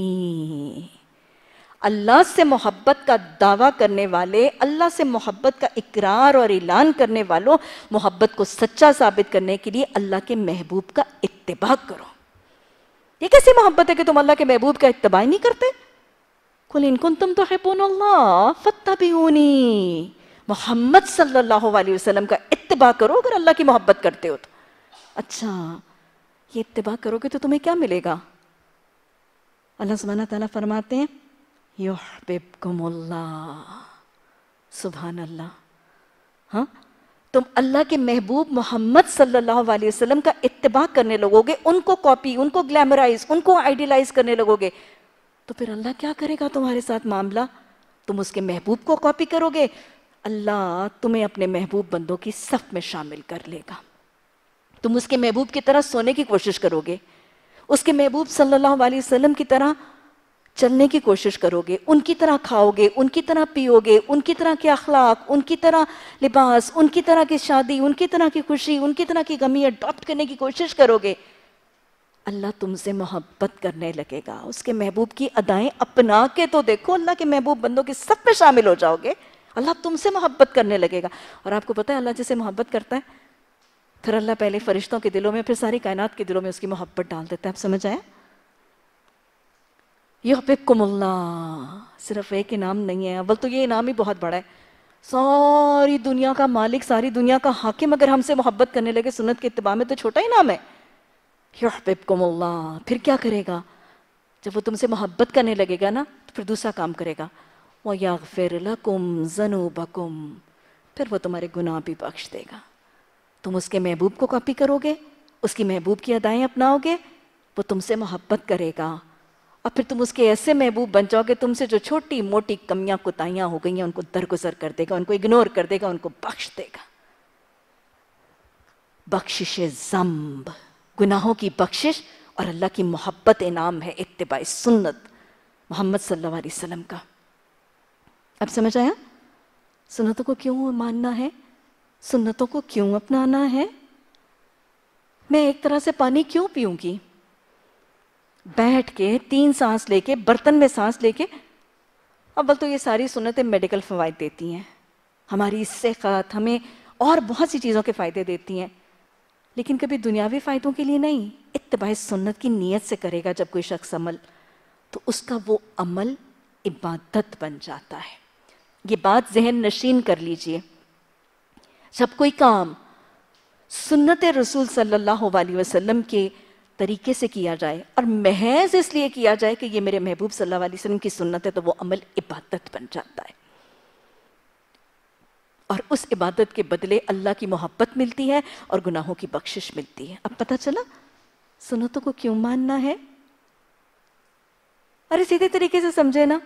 اللہ سے محبت کا دعویٰ کرنے والے، اللہ سے محبت کا اقرار اور اعلان کرنے والوں، محبت کو سچا ثابت کرنے کے لیے اللہ کے محبوب کا اتباع کرو۔ یہ کیسی محبت ہے کہ تم اللہ کے محبوب کا اتباع نہیں کرتے؟ قل ان کنتم تحبون اللہ فاتبعونی، محمد صلی اللہ علیہ وسلم کا اتباع کرو اگر اللہ کی محبت کرتے ہو تو۔ اچھا یہ اتباع کرو گے تو تمہیں کیا ملے گا؟ اللہ سبحانہ تعالیٰ فرماتے ہیں یحببکم اللہ، سبحان اللہ، ہاں تم اللہ کے محبوب محمد صلی اللہ علیہ وسلم کا اتباع کرنے لگو گے، ان کو کاپی، ان کو گلیمرائز، ان کو آئیڈیلائز کرنے لگو گے، تو پھر اللہ کیا کرے گا تمہارے ساتھ معاملہ؟ تم اس کے محبوب کو کاپی کرو گے، اللہ تمہیں اپنے محبوب بندوں کی صف میں شامل کر لے گا۔ تم اس کے محبوب کی طرح سونے کی کوشش کرو گے، اس کے محبوب صلی اللہ علیہ وسلم کی طرح چلنے کی کوشش کرو گے، ان کی طرح کھاؤ گے، ان کی طرح پیو گے، ان کی طرح کے اخلاق، ان کی طرح لباس، ان کی طرح کی شادی، ان کی طرح کی خوشی، ان کی طرح کی غمی اڈاپٹ کرنے کی کوشش کرو گے، اللہ تم سے محبت کرنے لگے گا۔ اس کے محبوب کی ادائیں اپنا کے تو دیکھو، اللہ کے محبوب بندوں کے سب میں شامل ہو جاؤ گے، اللہ تم سے محبت کرنے لگے گا۔ اور آپ کو پتہ ہے اللہ جسے محبت کرتا ہے پھر اللہ پہلے فرشتوں کے دلوں میں پھر ساری کائنات کے دلوں میں اس کی محبت ڈال دیتا ہے۔ آپ سمجھ آئے؟ یحببکم اللہ صرف ایک انعام نہیں ہے، اول تو یہ انعام ہی بہت بڑا ہے، ساری دنیا کا مالک، ساری دنیا کا حاکم اگر ہم سے محبت کرنے لگے سنت کے اتباع میں تو چھوٹا انعام ہے۔ یحببکم اللہ، پھر کیا کرے گا؟ جب وہ تم سے محبت کرنے لگے گا نا تو پھر دوسرا کام کرے گا، وَيَغْفِرْ لَكُمْ ذَنُوبَكُمْ، پھر وہ تمہارے گناہ بھی بخش دے گا۔ تم اس کے محبوب کو کاپی کرو گے، اس کی محبوب کی ادائیں اپناؤ گے، وہ تم سے محبت کرے گا، اور پھر تم اس کے ایسے محبوب بن جاؤ گے تم سے جو چھوٹی موٹی کمیاں کوتاہیاں ہو گئی ہیں ان کو درگزر کر دے گا، ان کو اگنور کر دے گا، ان کو بخش دے گا۔ بخشش ذنب، گناہوں کی بخشش، اور اللہ کی محبت انعام ہے اتباع سنت محمد صلی اللہ علیہ وسلم کا۔ اب سمجھ آیا سنتوں کو کیوں ماننا ہے، سنتوں کو کیوں اپنانا ہے؟ میں ایک طرح سے پانی کیوں پیوں گی؟ بیٹھ کے تین سانس لے کے، برتن میں سانس لے کے، اول تو یہ ساری سنتیں میڈیکل فوائد دیتی ہیں، ہماری صحت، ہمیں اور بہت سی چیزوں کے فائدے دیتی ہیں، لیکن کبھی دنیاوی فائدوں کے لیے نہیں۔ اتباع سنت کی نیت سے کرے گا جب کوئی شخص عمل، تو اس کا وہ عمل عبادت بن جاتا ہے۔ یہ بات ذہن نشین کر لیجئے، جب کوئی کام سنت رسول صلی اللہ علیہ وسلم کے طریقے سے کیا جائے اور محض اس لیے کیا جائے کہ یہ میرے محبوب صلی اللہ علیہ وسلم کی سنت ہے، تو وہ عمل عبادت بن جاتا ہے، اور اس عبادت کے بدلے اللہ کی محبت ملتی ہے اور گناہوں کی بخشش ملتی ہے۔ اب پتہ چلا سنتوں کو کیوں ماننا ہے؟ ارے سیدھے طریقے سے سمجھے نا،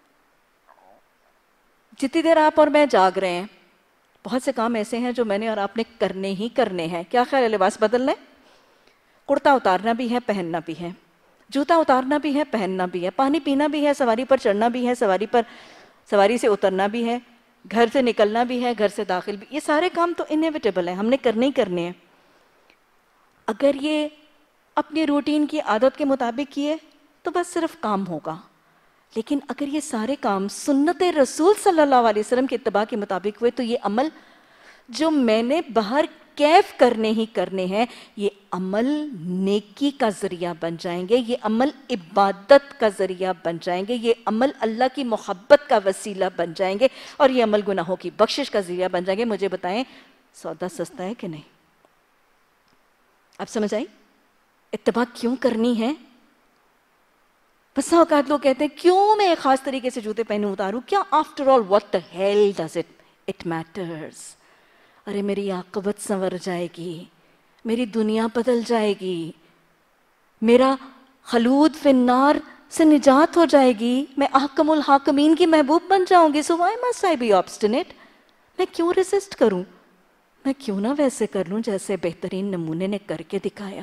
جتنی دیر آپ اور میں جاگ رہے ہیں بہت سے کام ایسے ہیں جو میں نے اور آپ نے کرنے ہی کرنے ہیں۔ کیا خیال ہے؟ لباس بدلنا ہے، کرتا اتارنا بھی ہے، پہننا بھی ہے، جوتا اتارنا بھی ہے، پہننا بھی ہے، پانی پینا بھی ہے، سواری پر چڑھنا بھی ہے، سواری پر سواری سے اترنا بھی ہے، گھر سے نکلنا بھی ہے، گھر سے داخل بھی، یہ سارے کام تو انیویٹیبل ہیں، ہم نے کرنے ہی کرنے ہیں۔ اگر یہ اپنی روٹین کی عادت کے مطابق کیے تو بس صرف کام ہوگا، لیکن اگر یہ سارے کام سنت رسول صلی اللہ علیہ وسلم کے اتباع کے مطابق ہوئے تو یہ عمل جو میں نے باہر کیف کرنے ہی کرنے ہیں، یہ عمل نیکی کا ذریعہ بن جائیں گے، یہ عمل عبادت کا ذریعہ بن جائیں گے، یہ عمل اللہ کی محبت کا وسیلہ بن جائیں گے، اور یہ عمل گناہوں کی بخشش کا ذریعہ بن جائیں گے۔ مجھے بتائیں سودا سستا ہے کہ نہیں؟ اب سمجھ آئی اتباع کیوں کرنی ہے؟ بس اوقات لوگ کہتے ہیں کیوں میں ایک خاص طریقے سے جوتے پہنوں اتاروں، کیا after all what the hell does it it matters؟ ارے میری عاقبت سنور جائے گی، میری دنیا بدل جائے گی، میرا خلود فی النار سے نجات ہو جائے گی، میں احکم الحاکمین کی محبوب بن جاؤں گی۔ so why must I be obstinate؟ میں کیوں ریزسٹ کروں؟ میں کیوں نہ ویسے کر لوں جیسے بہترین نمونے نے کر کے دکھایا۔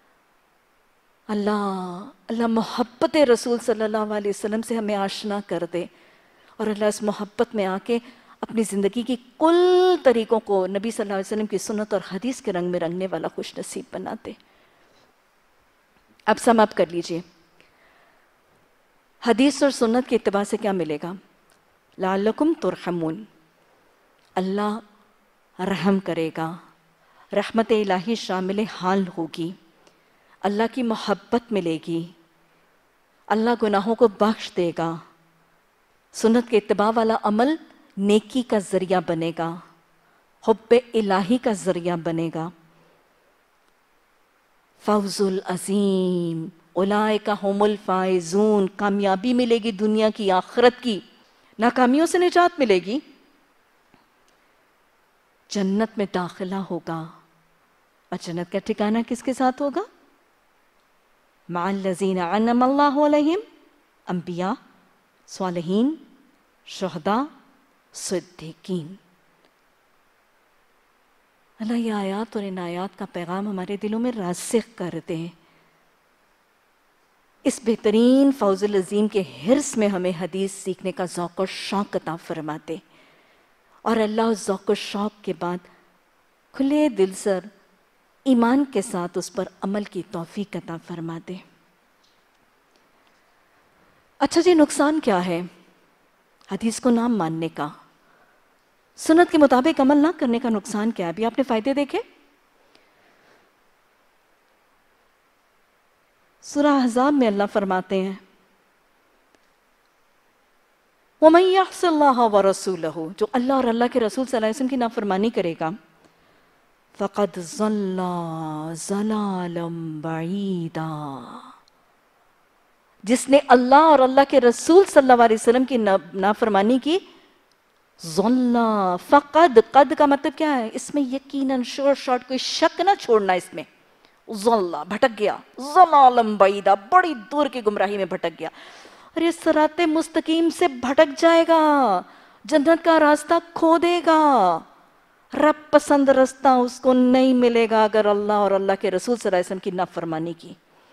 اللہ اللہ محبت رسول صلی اللہ علیہ وسلم سے ہمیں آشنا کر دے، اور اللہ اس محبت میں آ کے اپنی زندگی کی کل طریقوں کو نبی صلی اللہ علیہ وسلم کی سنت اور حدیث کے رنگ میں رنگنے والا خوش نصیب بنا دے۔ اب سم اپ کر لیجئے، حدیث اور سنت کے اتباع سے کیا ملے گا؟ لعلکم ترحمون، اللہ رحم کرے گا، رحمت الہی شامل حال ہوگی، اللہ کی محبت ملے گی، اللہ گناہوں کو بخش دے گا، سنت کے اتباع والا عمل نیکی کا ذریعہ بنے گا، حب الہی کا ذریعہ بنے گا۔ فوز العظیم، اولئک هم الفائزون، کامیابی ملے گی دنیا کی آخرت کی، ناکامیوں سے نجات ملے گی، جنت میں داخلہ ہوگا، اور جنت کا ٹھکانہ کس کے ساتھ ہوگا؟ مع الذین انعم اللہ علیہم، انبیاء، صالحین، شہداء، صدیقین۔ اللہ یہ آیات اور ان آیات کا پیغام ہمارے دلوں میں راسخ کر دیں، اس بہترین فوز العظیم کے حرص میں ہمیں حدیث سیکھنے کا ذوق و شوق عطا فرما دے، اور اللہ اس ذوق و شوق کے بعد کھلے دل سے ایمان کے ساتھ اس پر عمل کی توفیق عطا فرما دے۔ اچھا جی، نقصان کیا ہے حدیث کو نہ ماننے کا؟ سنت کے مطابق عمل نہ کرنے کا نقصان کیا ہے؟ ابھی آپ نے فائدے دیکھے؟ سورہ احزاب میں اللہ فرماتے ہیں وَمَن يَعْصِ اللَّهَ وَرَسُولَهُ، جو اللہ اور اللہ کے رسول صلی اللہ علیہ وسلم کی نافرمانی کرے گا، فَقَدْ ضَلَّ ضَلَالًا بَعِيدًا، جس نے اللہ اور اللہ کے رسول صلی اللہ علیہ وسلم کی نافرمانی کی، ضَلَّ، فقد، قد کا مطلب کیا ہے؟ اس میں یقیناً شور شارٹ کوئی شک نہ چھوڑنا، اس میں ضَلَّ بھٹک گیا، ضَلَالًا بَعِيدًا بڑی دور کی گمراہی میں بھٹک گیا، اور یہ صراط مستقیم سے بھٹک جائے گا، جنت کا راستہ کھو دے گا، رب پسند راستہ اس کو نہیں ملے گا اگر اللہ اور اللہ کے رسول صلی اللہ علیہ وسلم کی نافرمانی کی۔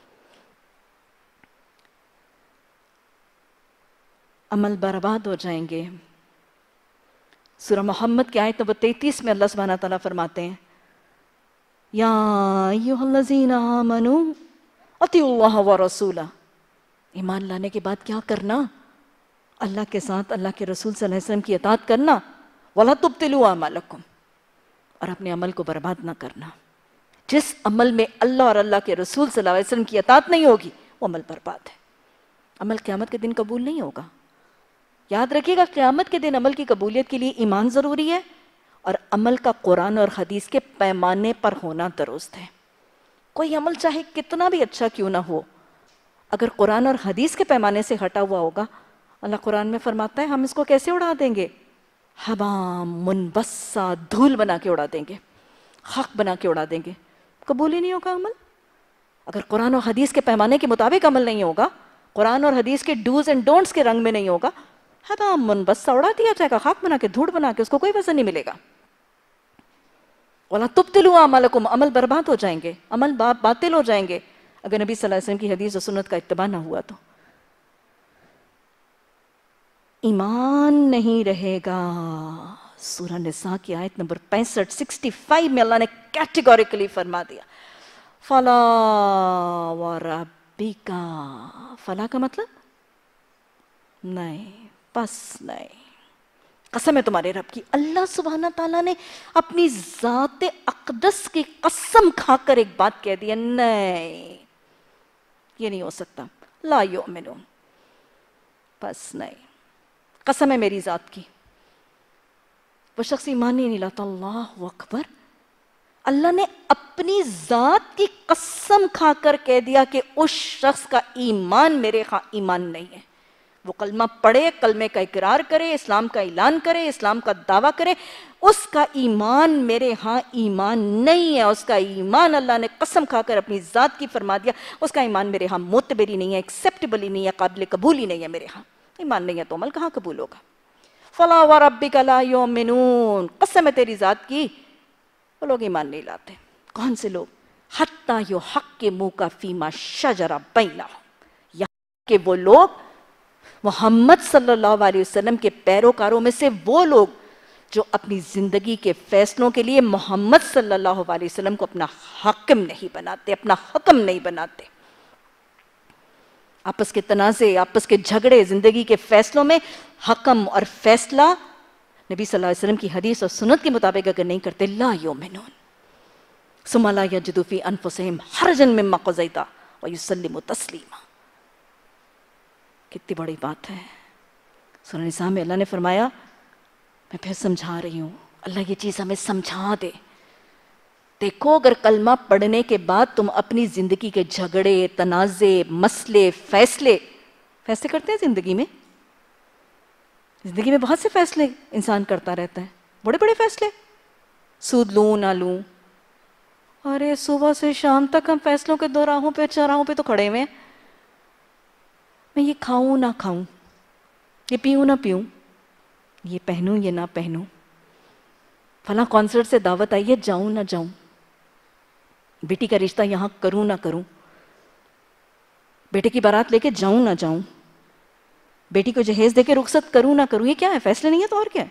عمل برباد ہو جائیں گے۔ سورہ محمد کی آیت نمبر تینتیس میں اللہ سبحانہ تعالیٰ فرماتے ہیں یا ایھا الذین آمنوا اطیعوا اللہ ورسولہ، ایمان لانے کے بعد کیا کرنا؟ اللہ کے ساتھ اللہ کے رسول صلی اللہ علیہ وسلم کی اطاعت کرنا، وَلَا تُبْطِلُوا أَعْمَالَكُمْ، اور اپنے عمل کو برباد نہ کرنا۔ جس عمل میں اللہ اور اللہ کے رسول صلی اللہ علیہ وسلم کی اطاعت نہیں ہوگی وہ عمل برباد ہے، عمل قیامت کے دن قبول نہیں ہوگا۔ یاد رکھیے گا، قیامت کے دن عمل کی قبولیت کے لیے ایمان ضروری ہے، اور عمل کا قرآن اور حدیث کے پیمانے پر ہونا درست ہے۔ کوئی عمل چاہے کتنا بھی اچھا کیوں نہ ہو، اگر قرآن اور حدیث کے پیمانے سے ہٹا ہوا ہوگا، اللہ قرآن میں فرماتا ہے ہم اس کو کیسے اڑا دیں گے؟ ہوا منبثہ، دھول بنا کے اڑا دیں گے، خاک بنا کے اڑا دیں گے، قبول ہی نہیں ہوگا عمل۔ اگر قرآن اور حدیث کے پیمانے کے مطابق عمل نہیں ہوگا، قرآن اور حدیث کے ڈوز اینڈ ڈونٹس کے رنگ میں نہیں ہوگا، ہوا منبثہ اڑا دیا جائے گا، خاک بنا کے، دھول بنا کے، اس کو کوئی وزن نہیں ملے گا۔ وَلَا تُبْطِلُوا أَعْمَالَكُمْ، عمل برباد ہو جائیں گے، عمل باطل ہو جائیں گے اگر نبی صلی اللہ علیہ وسلم کی حدیث و سنت کا اتباع نہ ہوا تو۔ ایمان نہیں رہے گا۔ سورہ نساء کی آیت نمبر پینسٹھ سکسٹی فائیو میں اللہ نے کیٹیگوریکلی فرما دیا فَلَا وَرَبِّكَ، فلا کا مطلب نہیں، پس نہیں، قسم ہے تمہارے رب کی. اللہ سبحانہ تعالیٰ نے اپنی ذات اقدس کی قسم کھا کر ایک بات کہہ دیا, نہیں یہ نہیں ہو سکتا. لا یؤمنون, بس نہیں, قسم ہے میری ذات کی. وہ شخص ایمان ہی نہیں لاتا. اللہ اکبر. اللہ نے اپنی ذات کی قسم کھا کر کہہ دیا کہ اس شخص کا ایمان میرے ہاں ایمان نہیں ہے. وہ کلمہ پڑھے, کلمے کا اقرار کرے, اسلام کا اعلان کرے, اسلام کا دعویٰ کرے, اس کا ایمان میرے ہاں ایمان نہیں ہے. اس کا ایمان, اللہ نے قسم کھا کر اپنی ذات کی فرما دیا, اس کا ایمان میرے ہاں معتبر نہیں ہے, ایکسیپٹیبل ہی نہیں ہے, قابل قبول ہی نہیں ہے. میرے ہاں ایمان نہیں ہے تو عمل کہاں قبول ہوگا؟ فَلَا وَرَبِّكَ لَا يُؤْمِنُونَ, قسم ہے تیری ذات کی, وہ لوگ ایمان نہیں لاتے. کون سے لوگ؟ حَتَّى يُحَكِّمُوكَ فِي مَا شَجَرَ بَيْنَهُمْ, یہاں کہ وہ لوگ محمد صلی اللہ علیہ وسلم کے پیروکاروں میں سے وہ لوگ جو اپنی زندگی کے فیصلوں کے لیے محمد صلی اللہ علیہ وسلم کو اپنا حاکم نہیں بناتے, اپنا حکم نہیں بناتے. آپس کے تنازع, آپس کے جھگڑے, زندگی کے فیصلوں میں حکم اور فیصلہ نبی صلی اللہ علیہ وسلم کی حدیث اور سنت کے مطابق اگر نہیں کرتے, لا یؤمنون ثم لا یجدوا فی انفسہم حرجا مما قضیت ویسلموا تسلیما. کتنی بڑی بات ہے. سورہ نساء میں اللہ نے فرمایا, میں پھر سمجھا رہی ہوں, اللہ یہ چیز ہمیں سمجھا دے. دیکھو اگر کلمہ پڑھنے کے بعد تم اپنی زندگی کے جھگڑے, تنازع, مسئلے, فیصلے فیصلے کرتے ہیں زندگی میں, زندگی میں بہت سے فیصلے انسان کرتا رہتا ہے, بڑے بڑے فیصلے, سود لوں نہ لوں. ارے صبح سے شام تک ہم فیصلوں کے دو راہوں پہ, چاراہوں پہ تو کھڑے ہوئے ہیں. میں یہ کھاؤں نہ کھاؤں, یہ پیوں نہ پیوں, یہ پہنوں یہ نہ پہنوں, فلاں کانسرٹ سے دعوت آئی ہے جاؤں نہ جاؤں, بیٹی کا رشتہ یہاں کروں نہ کروں, بیٹے کی بارات لے کے جاؤں نہ جاؤں, بیٹی کو جہیز دے کے رخصت کروں نہ کروں. یہ کیا ہے؟ فیصلے نہیں ہے تو اور کیا ہے؟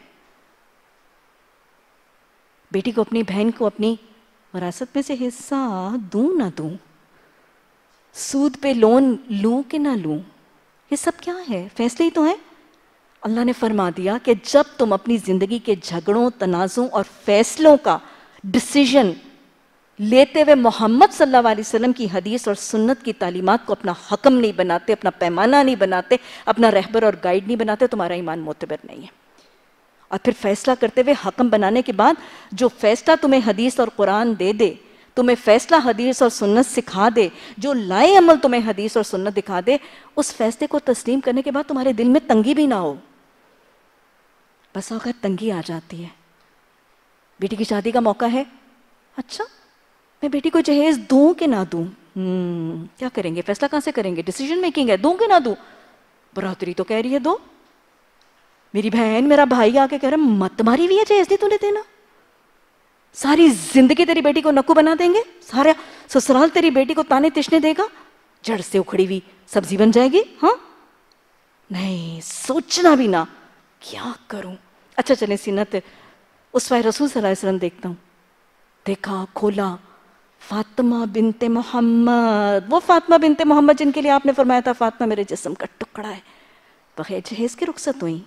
بیٹی کو, اپنی بہن کو اپنی وراثت میں سے حصہ دوں نہ دوں, سود پہ لون لوں کہ نہ لوں, یہ سب کیا ہے؟ فیصلے ہی تو ہیں. اللہ نے فرما دیا کہ جب تم اپنی زندگی کے جھگڑوں, تنازعوں اور فیصلوں کا ڈیسیژن لیتے ہوئے محمد صلی اللہ علیہ وسلم کی حدیث اور سنت کی تعلیمات کو اپنا حکم نہیں بناتے, اپنا پیمانہ نہیں بناتے, اپنا رہبر اور گائیڈ نہیں بناتے, تمہارا ایمان معتبر نہیں ہے. اور پھر فیصلہ کرتے ہوئے حکم بنانے کے بعد جو فیصلہ تمہیں حدیث اور قرآن دے دے, تمہیں فیصلہ حدیث اور سنت سکھا دے, جو لائے عمل تمہیں حدیث اور سنت دکھا دے, اس فیصلے کو تسلیم کرنے کے بعد تمہارے دل میں تنگی بھی نہ ہو. بس اوقات تنگی آ جاتی ہے. بیٹی کی شادی کا موقع ہے, اچھا میں بیٹی کو جہیز دوں کہ نہ دوں, ہم کیا کریں گے؟ فیصلہ کہاں سے کریں گے؟ ڈیسیژن میکنگ ہے, دوں کہ نہ دوں. برادری تو کہہ رہی ہے دو, میری بہن میرا بھائی آ کے کہہ رہا ہے مت تمہاری بھی ہے جہیز نہیں تو نے دینا, ساری زندگی تیری بیٹی کو نکو بنا دیں گے, سارا سسرال تیری بیٹی کو تانے تشنے دے گا, جڑ سے اکھڑی ہوئی سبزی بن جائے گی. ہاں نہیں, سوچنا بھی نہ, کیا کروں؟ اچھا چلیں سینت اسوہ رسول صلی اللہ علیہ وسلم دیکھتا ہوں. دیکھا, کھولا, فاطمہ بنت محمد, وہ فاطمہ بنت محمد جن کے لیے آپ نے فرمایا تھا فاطمہ میرے جسم کا ٹکڑا ہے, بغیر جہیز کے رخصت ہوئی.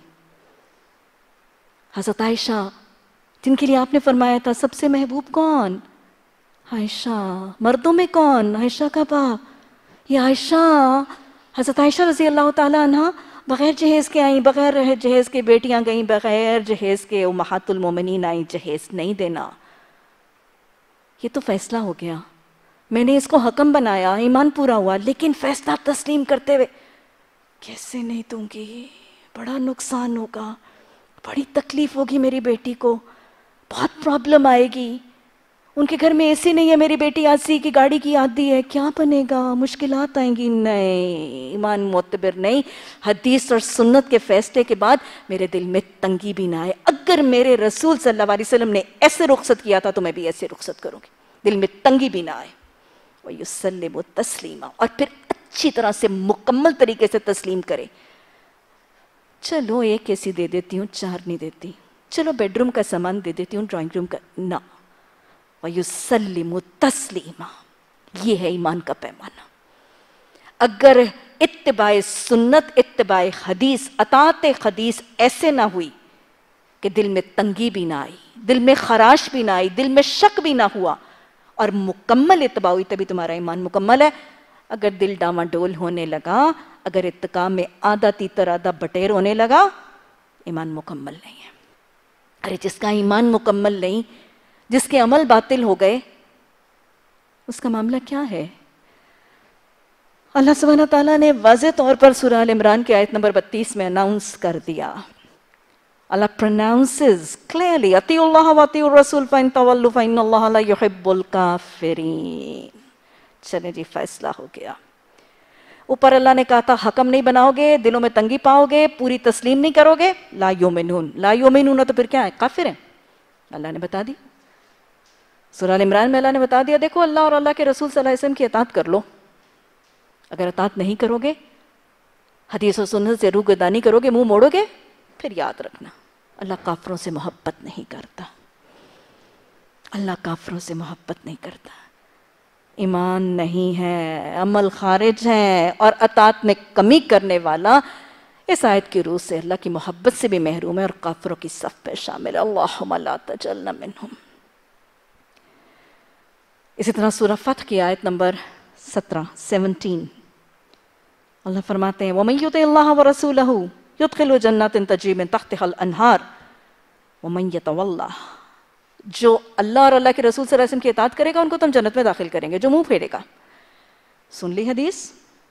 حضرت عائشہ جن کے لیے آپ نے فرمایا تھا سب سے محبوب کون؟ عائشہ. مردوں میں کون؟ عائشہ کا باپ. یہ عائشہ, حضرت عائشہ رضی اللہ تعالیٰ عنہ بغیر جہیز کے آئیں, بغیر جہیز کے بیٹیاں گئیں, بغیر جہیز کے امہات المومنین آئیں. جہیز نہیں دینا, یہ تو فیصلہ ہو گیا, میں نے اس کو حکم بنایا, ایمان پورا ہوا, لیکن فیصلہ تسلیم کرتے ہوئے کیسے نہیں دوں گی, بڑا نقصان ہوگا, بڑی تکلیف ہوگی میری بیٹی کو, بہت پرابلم آئے گی, ان کے گھر میں اے سی نہیں ہے, میری بیٹی آسی کی گاڑی کی عادی ہے, کیا بنے گا, مشکلات آئیں گی. نہیں, ایمان معتبر نہیں. حدیث اور سنت کے فیصلے کے بعد میرے دل میں تنگی بھی نہ آئے. اگر میرے رسول صلی اللہ علیہ وسلم نے ایسے رخصت کیا تھا تو میں بھی ایسے رخصت کروں گی, دل میں تنگی بھی نہ آئے. وَيُسَلِّمُ تَسْلِيمًا, اور پھر اچھی طرح سے مکمل طریقے سے تسلیم کرے. چلو ایک ایسی دے دیتی ہوں, چار نہیں دیتی, چلو بیڈ روم کا سامان دے دیتی ہوں, ڈرائنگ روم کا نہ. وَيُسَلِّمُ تَسْلِيمًا, یہ ہے ایمان کا پیمانہ. اگر اتباع سنت, اتباع حدیث, اطاعت حدیث ایسے نہ ہوئی کہ دل میں تنگی بھی نہ آئی، دل میں خراش بھی نہ آئی، دل میں شک بھی نہ ہوا، اور مکمل اتباع ہوئی، تبھی تمہارا ایمان مکمل ہے۔ اگر دل ڈاواں ڈول ہونے لگا، اگر اتقاء میں آدھا تیتر آدھا بٹیر ہونے لگا، ایمان مکمل نہیں ہے۔ ارے جس کا ایمان مکمل نہیں، جس کے عمل باطل ہو گئے، اس کا معاملہ کیا ہے؟ اللہ سبحانہ تعالیٰ نے واضح طور پر سورہ آل عمران کی آیت نمبر بتیس میں اناؤنس کر دیا۔ اللہ پروناؤنسز کلیئرلی اطیعوا اللہ واطیعوا الرسول فإن تولوا فإن اللہ لا يحب الکافرین۔ چلیں جی، فیصلہ ہو گیا۔ اوپر اللہ نے کہا تھا حکم نہیں بناؤ گے، دلوں میں تنگی پاؤ گے، پوری تسلیم نہیں کرو گے، لا یؤمنون۔ لا یؤمنون تو پھر کیا ہے؟ کافر ہیں، اللہ نے بتا دی۔ سورہ ال عمران میں اللہ نے بتا دیا دیکھو اللہ اور اللہ کے رسول صلی اللہ علیہ وسلم کی اطاعت کر لو، اگر اطاعت نہیں کرو گے، حدیث و سنت سے روگردانی کرو گے، منہ موڑو گے، پھر یاد رکھنا اللہ کافروں سے محبت نہیں کرتا، اللہ کافروں سے محبت نہیں کرتا۔ ایمان نہیں ہے، عمل خارج ہے، اور اطاعت میں کمی کرنے والا اس آیت کی روح سے اللہ کی محبت سے بھی محروم ہے اور کافروں کی صف پہ شامل ہے۔ اللہم لا تجعلنا منہم۔ اسی طرح سورہ فتح کی آیت نمبر سترہ سیونٹین اللہ فرماتے ہیں وَمَن يُطِعِ اللَّهَ وَرَسُولَهُ يُدْخِلْهُ جَنَّاتٍ تَجْرِي مِن تَحْتِهَا الْأَنْهَارُ وَمَن يَتَوَلَّ، جو اللہ اور اللہ کے رسول صلی اللہ علیہ وسلم کی اطاعت کرے گا ان کو تم جنت میں داخل کریں گے، جو منہ پھیرے گا۔ سن لی حدیث،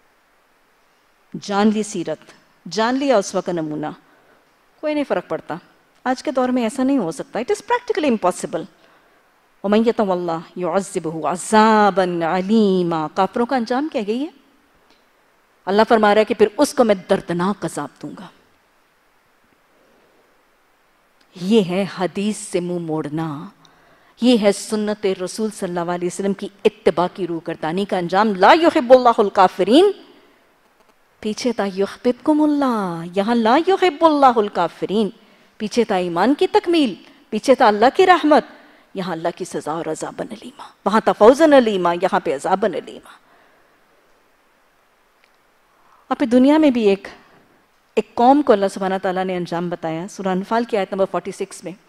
جان لی سیرت، جان لیا اس وقت نمونہ، کوئی نہیں فرق پڑتا۔ آج کے دور میں ایسا نہیں ہو سکتا، اٹ از پریکٹیکلی امپاسبل۔ وَمَن يَتَوَلَّ يُعَذِّبْهُ عَذَابًا عَلِيمًا، کافروں کا انجام کیا یہی ہے؟ اللہ فرما رہا ہے کہ پھر اس کو میں دردناک عذاب دوں گا۔ یہ ہے حدیث سے منہ موڑنا، یہ ہے سنت رسول صلی اللہ علیہ وسلم کی اتباع کی روگردانی کا انجام۔ لا يحب اللہ الکافرین، پیچھے تھا یحببکم اللہ، یہاں لا يحب اللہ الکافرین، پیچھے تھا ایمان کی تکمیل، پیچھے تھا اللہ کی رحمت، یہاں اللہ کی سزا اور عذاب علیمہ، وہاں تھا فوزا علیمہ، یہاں پہ عذاب علیمہ۔ اور پھر دنیا میں بھی ایک ایک قوم کو اللہ سبحانہ تعالیٰ نے انجام بتایا۔ سورہ انفال کی آیت نمبر چھیالیس میں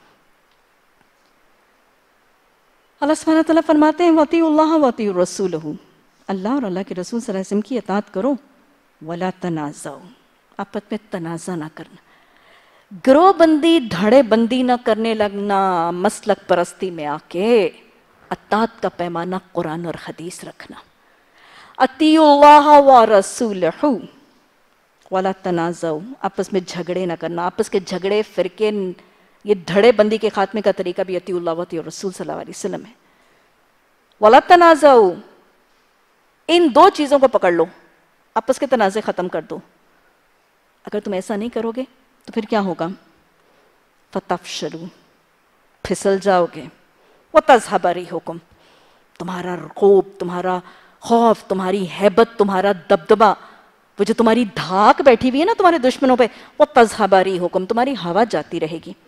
اللہ سبحانہ تعالیٰ فرماتے ہیں وَأَطِیعُوا اللَّهَ وَأَطِیعُوا الرَّسُولَهُ، اللہ اور اللہ کے رسول صلی اللہ علیہ وسلم کی اطاعت کرو، وَلَا تَنَازَعُوا، آپس میں تنازع نہ کرنا، گروہ بندی دھڑے بندی نہ کرنے لگنا، مسلک پرستی میں آ کے اطاعت کا پیمانہ قرآن اور حدیث رکھنا۔ اطیعوا اللہ ورسولہ ولا تنازعوا، آپس میں جھگڑے نہ کرنا، آپس کے جھگڑے فرقے، یہ دھڑے بندی کے خاتمے کا طریقہ بھی اطیعوا اللہ واطیعوا الرسول صلی اللہ علیہ وسلم ہے۔ ولا تنازعوا، ان دو چیزوں کو پکڑ لو، آپس کے تنازع ختم کر دو۔ اگر تم ایسا نہیں کرو گے تو پھر کیا ہوگا؟ فتفشلوا، پھسل جاؤ گے، وتذهب ريحكم، تمہارا رعب، تمہارا خوف، تمہاری ہیبت، تمہارا دبدبہ، وہ جو تمہاری دھاک بیٹھی ہوئی ہے نا تمہارے دشمنوں پہ، وہ تذہب ریحکم، تمہاری ہوا جاتی رہے گی۔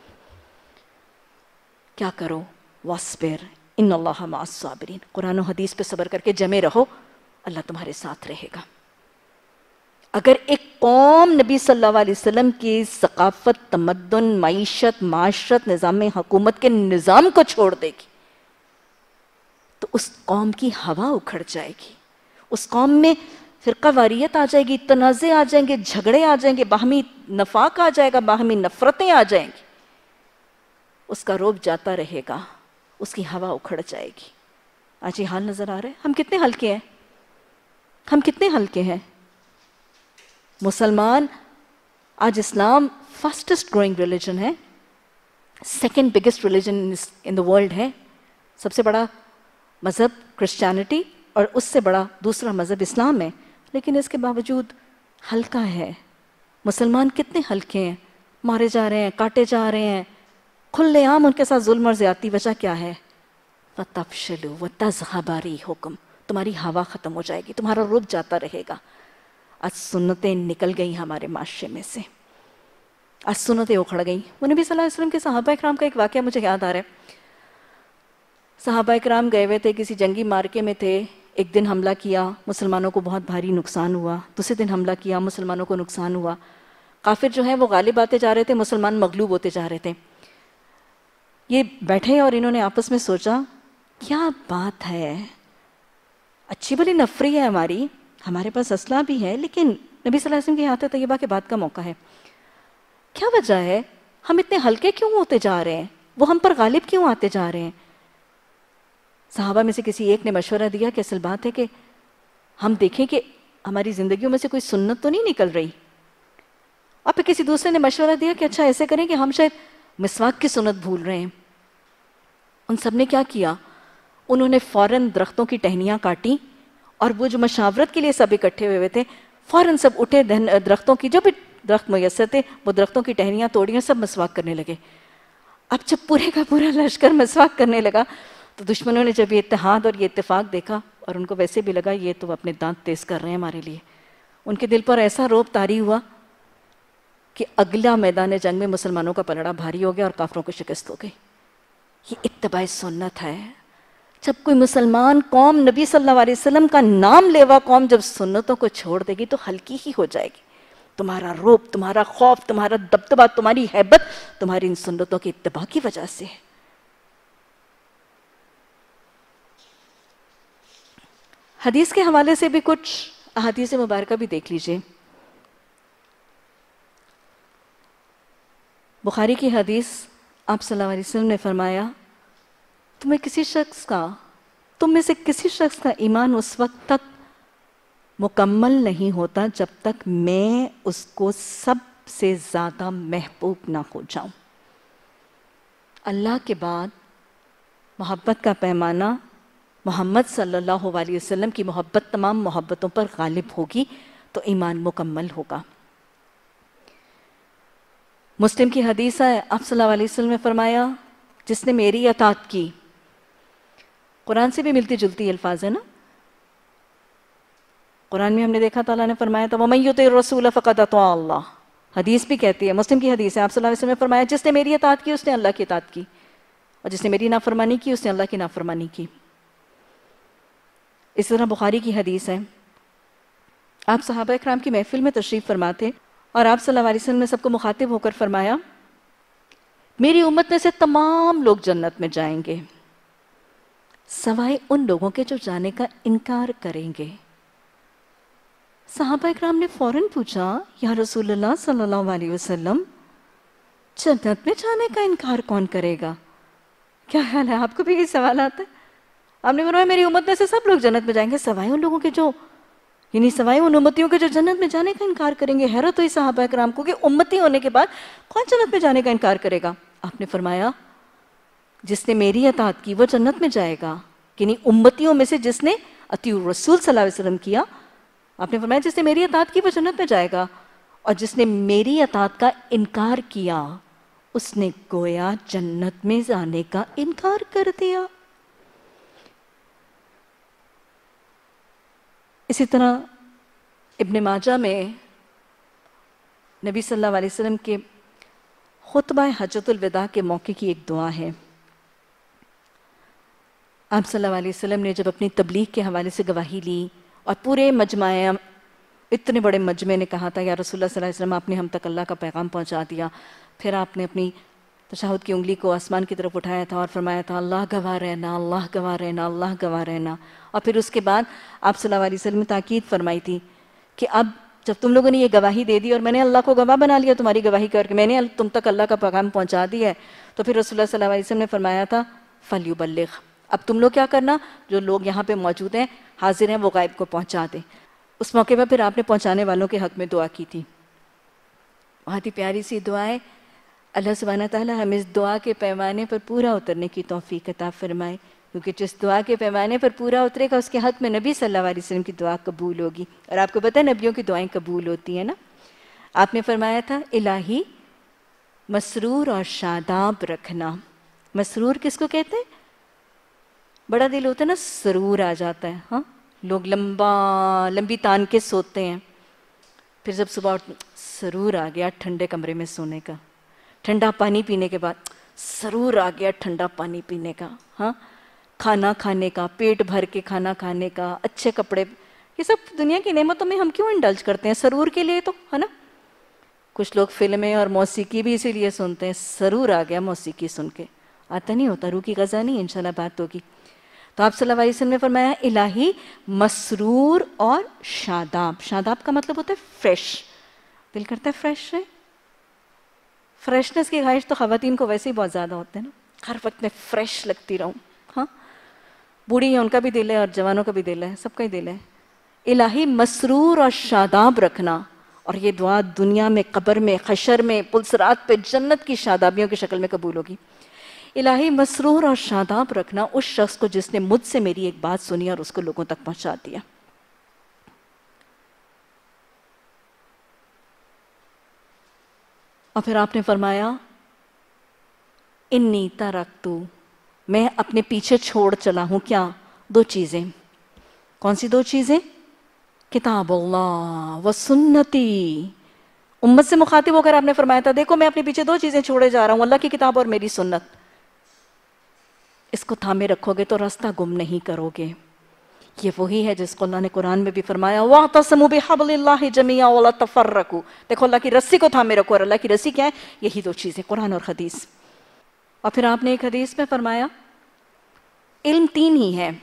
کیا کرو؟ واصبر ان اللہ مع الصابرین، قرآن و حدیث پہ صبر کر کے جمے رہو، اللہ تمہارے ساتھ رہے گا۔ اگر ایک قوم نبی صلی اللہ علیہ وسلم کی ثقافت، تمدن، معیشت، معاشرت، نظام حکومت کے نظام کو چھوڑ دے گی تو اس قوم کی ہوا اکھڑ جائے گی، اس قوم میں فرقہ واریت آ جائے گی، تنازع آ جائیں گے، جھگڑے آ جائیں گے، باہمی نفاق آ جائے گا، باہمی نفرتیں آ جائیں گی، اس کا روب جاتا رہے گا، اس کی ہوا اکھڑ جائے گی۔ آج یہ حال نظر آ رہا ہے، ہم کتنے ہلکے ہیں، ہم کتنے ہلکے ہیں۔ مسلمان، آج اسلام فاسٹسٹ گروئنگ ریلیجن ہے، second biggest religion in the world ہے، سب سے بڑا مذہب کرسچینٹی اور اس سے بڑا دوسرا مذہب اسلام ہے، لیکن اس کے باوجود ہلکا ہے۔ مسلمان کتنے ہلکے ہیں، مارے جا رہے ہیں، کاٹے جا رہے ہیں، کھلے عام ان کے ساتھ ظلم اور زیادتی۔ وجہ کیا ہے؟ فَتَفْشِلُوا وَتَذْهَبَ رِيحُكُمْ، تمہاری ہوا ختم ہو جائے گی، تمہارا رب جاتا رہے گا۔ آج سنتیں نکل گئی ہمارے معاشرے میں سے، آج سنتیں اکھڑ گئی۔ وہ نبی صلی اللہ علیہ وسلم کے صحابہ اکرام کا ایک واقعہ مجھے یاد آ رہا ہے۔ صحابہ اکرام گئے ہوئے تھے، کسی جنگی مارکے میں تھے، ایک دن حملہ کیا، مسلمانوں کو بہت بھاری نقصان ہوا، دوسرے دن حملہ کیا، مسلمانوں کو نقصان ہوا، کافر جو ہیں وہ غالب آتے جا رہے تھے، مسلمان مغلوب ہوتے جا رہے تھے۔ یہ بیٹھے اور انہوں نے آپس میں سوچا کیا بات ہے، اچھی بلی نفری ہے ہماری، ہمارے پاس اسلحہ بھی ہے، لیکن نبی صلی اللہ علیہ وسلم کے حیات طیبہ کے بعد کا موقع ہے، کیا وجہ ہے، ہم اتنے ہلکے کیوں ہوتے جا رہے ہیں، وہ ہم پر غالب کیوں آتے جا رہے ہیں؟ صحابہ میں سے کسی ایک نے مشورہ دیا کہ اصل بات ہے کہ ہم دیکھیں کہ ہماری زندگیوں میں سے کوئی سنت تو نہیں نکل رہی. اور پھر کسی دوسرے نے مشورہ دیا کہ اچھا ایسے کریں کہ ہم شاید مسواک کی سنت بھول رہے ہیں. ان سب نے کیا کیا؟ انہوں نے فوراً درختوں کی ٹہنیاں کاٹی، اور وہ جو مشاورت کے لیے سب اکٹھے ہوئے ہوئے تھے فوراً سب اٹھے، درختوں کی جو بھی درخت میسر تھے وہ درختوں کی ٹہنیاں توڑیاں، سب مسواک کرنے لگے. اب جب پورے کا پورا لشکر مسواک کرنے لگا تو دشمنوں نے جب یہ اتحاد اور یہ اتفاق دیکھا، اور ان کو ویسے بھی لگا یہ تو اپنے دانت تیز کر رہے ہیں ہمارے لیے، ان کے دل پر ایسا روب طاری ہوا کہ اگلا میدان جنگ میں مسلمانوں کا پلڑا بھاری ہو گیا اور کافروں کو شکست ہو گئی. یہ اتباع سنت ہے. جب کوئی مسلمان قوم نبی صلی اللہ علیہ وسلم کا نام لیوا قوم جب سنتوں کو چھوڑ دے گی تو ہلکی ہی ہو جائے گی. تمہارا روب، تمہارا خوف، تمہارا دبدبہ، تمہاری ہیبت تمہاری ان سنتوں کی اتباع کی وجہ سے ہے. حدیث کے حوالے سے بھی کچھ احادیث مبارکہ بھی دیکھ لیجئے. بخاری کی حدیث، آپ صلی اللہ علیہ وسلم نے فرمایا تمہیں کسی شخص کا تم میں سے کسی شخص کا ایمان اس وقت تک مکمل نہیں ہوتا جب تک میں اس کو سب سے زیادہ محبوب نہ ہو جاؤں. اللہ کے بعد محبت کا پیمانہ محمد صلی اللہ علیہ وسلم کی محبت تمام محبتوں پر غالب ہوگی تو ایمان مکمل ہوگا. مسلم کی حدیث ہے، آپ صلی اللہ علیہ وسلم نے فرمایا جس نے میری اطاعت کی، قرآن سے بھی ملتی جلتی الفاظ ہے نا. قرآن میں ہم نے دیکھا تعالیٰ نے فرمایا تھا وَمَن يُطِعِ الرَّسُولَ فَقَدْ أَطَاعَ اللَّهَ. حدیث بھی کہتی ہے، مسلم کی حدیث ہے، آپ صلی اللہ علیہ وسلم نے فرمایا جس نے میری اطاعت کی اس نے اللہ کی اطاعت کی، اور جس نے میری نافرمانی کی اس نے اللہ کی نافرمانی کی. اس طرح بخاری کی حدیث ہے، آپ صحابہ اکرام کی محفل میں تشریف فرما تھے اور آپ صلی اللہ علیہ وسلم نے سب کو مخاطب ہو کر فرمایا میری امت میں سے تمام لوگ جنت میں جائیں گے سوائے ان لوگوں کے جو جانے کا انکار کریں گے. صحابہ اکرام نے فوراً پوچھا یا رسول اللہ صلی اللہ علیہ وسلم جنت میں جانے کا انکار کون کرے گا؟ کیا خیال ہے آپ کو بھی یہ سوال آتا ہے؟ آپ نے فرمایا میری امت میں سے سب لوگ جنت میں جائیں گے سوائے ان لوگوں کے جو یعنی سوائے ان امتیوں کے جو جنت میں جانے کا انکار کریں گے. حیرت ہوئی صحابہ اکرام کو کہ امتی ہونے کے بعد کون جنت میں جانے کا انکار کرے گا؟ آپ نے فرمایا جس نے میری اطاعت کی وہ جنت میں جائے گا، یعنی امتیوں میں سے جس نے اطیع الرسول صلی اللہ علیہ وسلم کیا. آپ نے فرمایا جس نے میری اطاعت کی وہ جنت میں جائے گا، اور جس نے میری اطاعت کا انکار کیا اس نے گویا جنت میں جانے کا انکار کر دیا. اسی طرح ابن ماجہ میں نبی صلی اللہ علیہ وسلم کے خطبہ حجۃ الوداع کے موقع کی ایک دعا ہے. آپ صلی اللہ علیہ وسلم نے جب اپنی تبلیغ کے حوالے سے گواہی لی اور پورے مجمع اتنے بڑے مجمع نے کہا تھا یا رسول اللہ صلی اللہ علیہ وسلم آپ نے ہم تک اللہ کا پیغام پہنچا دیا، پھر آپ نے اپنی تشہد کی انگلی کو آسمان کی طرف اٹھایا تھا اور فرمایا تھا اللہ گواہ رہنا، اللہ گواہ رہنا، اللہ گواہ رہنا. اور پھر اس کے بعد آپ صلی اللہ علیہ وسلم نے تاکید فرمائی تھی کہ اب جب تم لوگوں نے یہ گواہی دے دی اور میں نے اللہ کو گواہ بنا لیا تمہاری گواہی کر کے، میں نے تم تک اللہ کا پیغام پہنچا دیا ہے، تو پھر رسول اللہ صلی اللہ علیہ وسلم نے فرمایا تھا فَلْيُبَلِّغْ، اب تم لوگ کیا کرنا، جو لوگ یہاں پہ موجود ہیں حاضر ہیں وہ غائب کو پہنچا دیں. اس موقع پر پھر آپ نے پہنچانے والوں کے حق میں دعا کی تھی. بہت ہی پیاری سی دعا ہے. اللہ سبحانہ تعالیٰ ہمیں اس دعا کے پیمانے پر پورا اترنے کی توفیق عطا فرمائے، کیونکہ جس دعا کے پیمانے پر پورا اترے گا اس کے حق میں نبی صلی اللہ علیہ وسلم کی دعا قبول ہوگی. اور آپ کو پتہ ہے نبیوں کی دعائیں قبول ہوتی ہیں نا. آپ نے فرمایا تھا الہی مسرور اور شاداب رکھنا. مسرور کس کو کہتے ہیں؟ بڑا دل ہوتا ہے نا، سرور آ جاتا ہے. ہاں لوگ لمبا لمبی تان کے سوتے ہیں، پھر جب صبح اٹھ سرور آ گیا ٹھنڈے کمرے میں سونے کا، ٹھنڈا پانی پینے کے بعد سرور آ گیا ٹھنڈا پانی پینے کا، ہاں کھانا کھانے کا، پیٹ بھر کے کھانا کھانے کا، اچھے کپڑے، یہ سب دنیا کی نعمتوں میں ہم کیوں انڈلج کرتے ہیں؟ سرور کے لیے تو ہے نا. کچھ لوگ فلمیں اور موسیقی بھی اسی لیے سنتے ہیں، سرور آ گیا موسیقی سن کے. آتا نہیں ہوتا، روح کی غذا نہیں، انشاءاللہ بات ہوگی. تو آپ صلی اللہ علیہ وسلم نے فرمایا الہی مسرور اور شاداب. شاداب کا مطلب ہوتا ہے فریش، دل کرتا ہے فریش ہے. فریشنس کی خواہش تو خواتین کو ویسے ہی بہت زیادہ ہوتے ہیں نا، ہر وقت میں فریش لگتی رہوں. ہاں بوڑھی ہیں ان کا بھی دل ہے اور جوانوں کا بھی دل ہے، سب کا ہی دل ہے. الہی مسرور اور شاداب رکھنا. اور یہ دعا دنیا میں، قبر میں، حشر میں، پلسرات پہ جنت کی شادابیوں کی شکل میں قبول ہوگی. الہی مسرور اور شاداب رکھنا اس شخص کو جس نے مجھ سے میری ایک بات سنی اور اس کو لوگوں تک پہنچا دیا. اور پھر آپ نے فرمایا انی ترکتو، میں اپنے پیچھے چھوڑ چلا ہوں کیا؟ دو چیزیں. کون سی دو چیزیں؟ کتاب اللہ و سنتی. امت سے مخاطب ہو کر آپ نے فرمایا تھا دیکھو میں اپنے پیچھے دو چیزیں چھوڑے جا رہا ہوں، اللہ کی کتاب اور میری سنت. اس کو تھامے رکھو گے تو راستہ گم نہیں کرو گے. یہ وہی ہے جس کو اللہ نے قرآن میں بھی فرمایا وَاعْتَصِمُوا بِحَبْلِ اللَّهِ جَمِيعًا وَلَا تَفَرَّقُوا. دیکھو اللہ کی رسی کو تھامے رکھو، اور اللہ کی رسی کیا ہے؟ یہی دو چیزیں، قرآن اور حدیث. اور پھر آپ نے ایک حدیث میں فرمایا علم تین ہی ہے.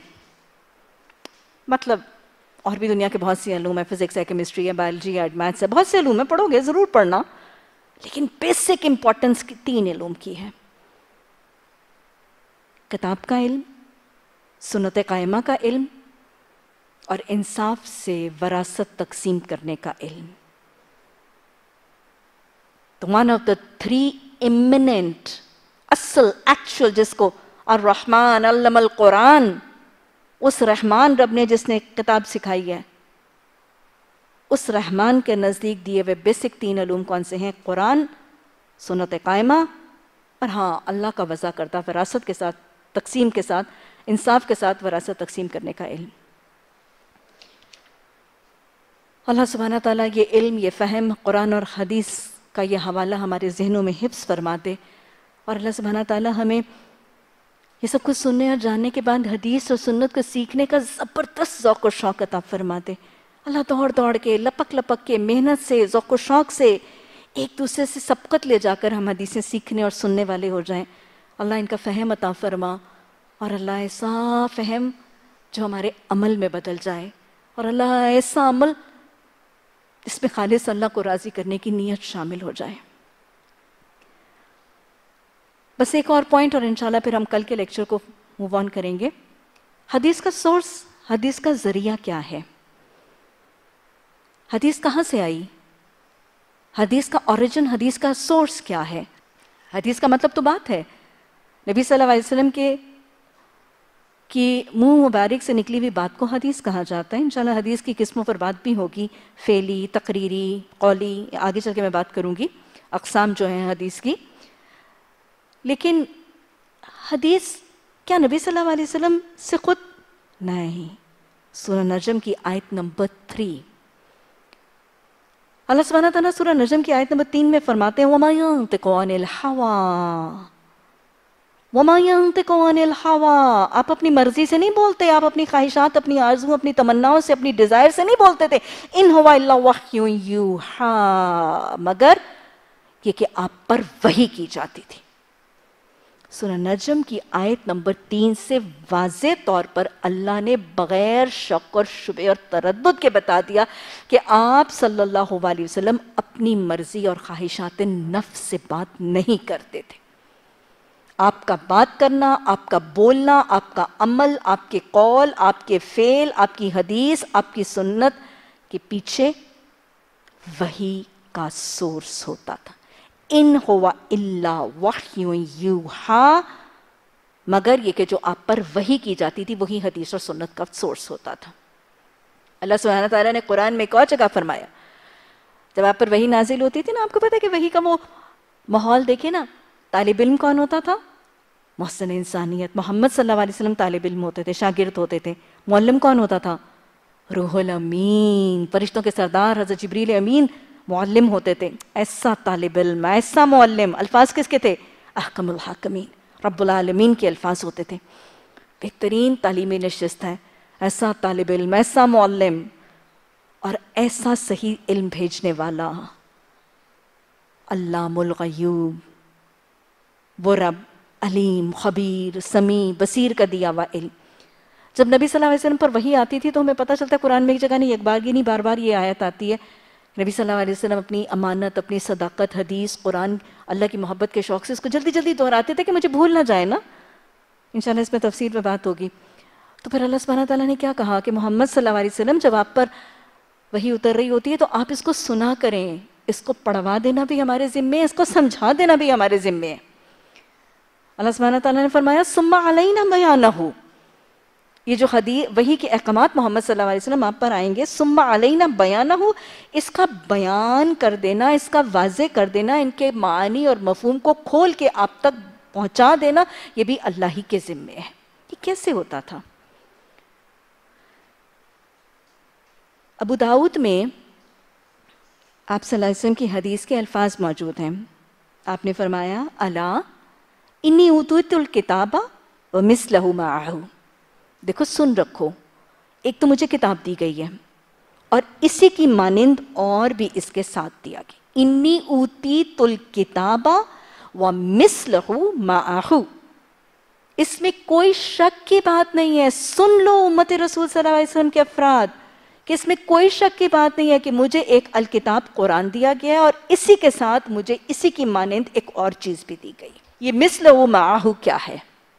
مطلب اور بھی دنیا کے بہت سی علوم ہے، فزکس ہے، کیمسٹری ہے، بایولوجی ہے، میتھس ہے، بہت سے علوم ہے، پڑھو گے ضرور پڑھنا، لیکن بیسک امپورٹنس کی تین علوم کی ہے. کتاب کا علم، سنت قائمہ کا علم، اور انصاف سے وراثت تقسیم کرنے کا علم. تو one of the three eminent اصل ایکچوئل جس کو الرحمن علم القرآن، اس رحمان رب نے جس نے کتاب سکھائی ہے، اس رحمان کے نزدیک دیے ہوئے بیسک تین علوم کون سے ہیں؟ قرآن، سنت قائمہ، اور ہاں اللہ کا وضع کردہ وراثت کے ساتھ تقسیم کے ساتھ انصاف کے ساتھ وراثت تقسیم کرنے کا علم. اللہ سبحانہ تعالیٰ یہ علم، یہ فہم قرآن اور حدیث کا یہ حوالہ ہمارے ذہنوں میں حفظ فرما دے، اور اللہ سبحانہ تعالیٰ ہمیں یہ سب کچھ سننے اور جاننے کے بعد حدیث اور سنت کو سیکھنے کا زبردست ذوق و شوق عطا فرما دے. اللہ دوڑ دوڑ کے، لپک لپک کے، محنت سے، ذوق و شوق سے ایک دوسرے سے سبقت لے جا کر ہم حدیثیں سیکھنے اور سننے والے ہو جائیں. اللہ ان کا فہم عطا فرما، اور اللہ ایسا فہم جو ہمارے عمل میں بدل جائے، اور اللہ ایسا عمل اس میں خالص اللہ کو راضی کرنے کی نیت شامل ہو جائے. بس ایک اور پوائنٹ اور انشاءاللہ پھر ہم کل کے لیکچر کو موو آن کریں گے. حدیث کا سورس، حدیث کا ذریعہ کیا ہے؟ حدیث کہاں سے آئی؟ حدیث کا اوریجن، حدیث کا سورس کیا ہے؟ حدیث کا مطلب تو بات ہے، نبی صلی اللہ علیہ وسلم کے کی منہ مبارک سے نکلی ہوئی بات کو حدیث کہا جاتا ہے. انشاءاللہ حدیث کی قسموں پر بات بھی ہوگی، فعلی، تقریری، قولی، آگے چل کے میں بات کروں گی اقسام جو ہیں حدیث کی. لیکن حدیث کیا نبی صلی اللہ علیہ وسلم سے خود؟ نہیں. سورہ نجم کی آیت نمبر تھری، اللہ سبحانہ تعالیٰ سورہ نجم کی آیت نمبر تین میں فرماتے ہیں وَمَا يَنطِقُ عَنِ الْهَوَىٰ وَمَا يَنطِقُ عَنِ الْهَوَىٰ. آپ اپنی مرضی سے نہیں بولتے، آپ اپنی خواہشات، اپنی آرزو، اپنی تمناؤں سے، اپنی ڈیزائر سے نہیں بولتے تھے. إِنْ هُوَ إِلَّا وَحْيٌ يُوحَىٰ، مگر یہ کہ آپ پر وحی کی جاتی تھی. سورہ نجم کی آیت نمبر تین سے واضح طور پر اللہ نے بغیر شک اور شبہ اور تردد کے بتا دیا کہ آپ صلی اللہ علیہ وسلم اپنی مرضی اور خواہشات نفس سے بات نہیں کرتے تھے. آپ کا بات کرنا، آپ کا بولنا، آپ کا عمل، آپ کے قول، آپ کے فعل، آپ کی حدیث، آپ کی سنت کے پیچھے وحی کا سورس ہوتا تھا. ان ہوا الا وحی یوحا، مگر یہ کہ جو آپ پر وحی کی جاتی تھی وہی حدیث اور سنت کا سورس ہوتا تھا. اللہ سبحانہ تعالیٰ نے قرآن میں ایک اور جگہ فرمایا، جب آپ پر وحی نازل ہوتی تھی نا، آپ کو پتہ ہے کہ وحی کا وہ ماحول دیکھے نا، طالب علم کون ہوتا تھا؟ محسن انسانیت محمد صلی اللہ علیہ وسلم طالب علم ہوتے تھے، شاگرد ہوتے تھے. معلم کون ہوتا تھا؟ روح الامین، فرشتوں کے سردار حضرت جبریل امین معلم ہوتے تھے. ایسا طالب علم، ایسا معلم، الفاظ کس کے تھے؟ احکم الحاکمین، رب العالمین کے الفاظ ہوتے تھے. بہترین تعلیمی نشست ہے. ایسا طالب علم، ایسا معلم اور ایسا صحیح علم بھیجنے والا علام الغیوب، وہ رب علیم، خبیر، سمیع، بصیر کا دیا ہوا علم. جب نبی صلی اللہ علیہ وسلم پر وحی آتی تھی تو ہمیں پتہ چلتا ہے قرآن میں ایک جگہ نہیں، ایک بار کی نہیں، بار بار یہ آیت آتی ہے. نبی صلی اللہ علیہ وسلم اپنی امانت، اپنی صداقت، حدیث، قرآن، اللہ کی محبت کے شوق سے اس کو جلدی جلدی دہراتے تھے کہ مجھے بھول نہ جائے نا. انشاءاللہ اس میں تفسیر پہ بات ہوگی. تو پھر اللہ سبحانہ تعالیٰ نے کیا کہا کہ محمد صلی اللہ علیہ وسلم جب آپ پر وحی اتر رہی ہوتی ہے تو آپ اس کو سنا کریں، اس کو پڑھوا دینا بھی ہمارے ذمے ہے، اس کو سمجھا دینا بھی ہمارے ذمے ہے. اللہ سبحانہ تعالیٰ نے فرمایا ثم علینا بیانہ، یہ جو حدیث وحی کے احکامات محمد صلی اللہ علیہ وسلم آپ پر آئیں گے، ثم علینا بیانہ، اس کا بیان کر دینا، اس کا واضح کر دینا، ان کے معنی اور مفہوم کو کھول کے آپ تک پہنچا دینا، یہ بھی اللہ ہی کے ذمے ہے. یہ کیسے ہوتا تھا؟ ابو داؤد میں آپ صلی اللہ علیہ وسلم کی حدیث کے الفاظ موجود ہیں. آپ نے فرمایا الا انی اوتیت الکتاب ومثلہ معہ، دیکھو سن رکھو، ایک تو مجھے کتاب دی گئی ہے اور اسی کی مانند اور بھی اس کے ساتھ دیا گیا. انی اوتیت الکتاب ومثلہ معہ، اس میں کوئی شک کی بات نہیں ہے. سن لو امت رسول صلی اللہ علیہ وسلم کے افراد کہ اس میں کوئی شک کی بات نہیں ہے کہ مجھے ایک الکتاب قرآن دیا گیا ہے اور اسی کے ساتھ مجھے اسی کی مانند ایک اور چیز بھی دی گئی. یہ مثلہ معہ کیا ہے؟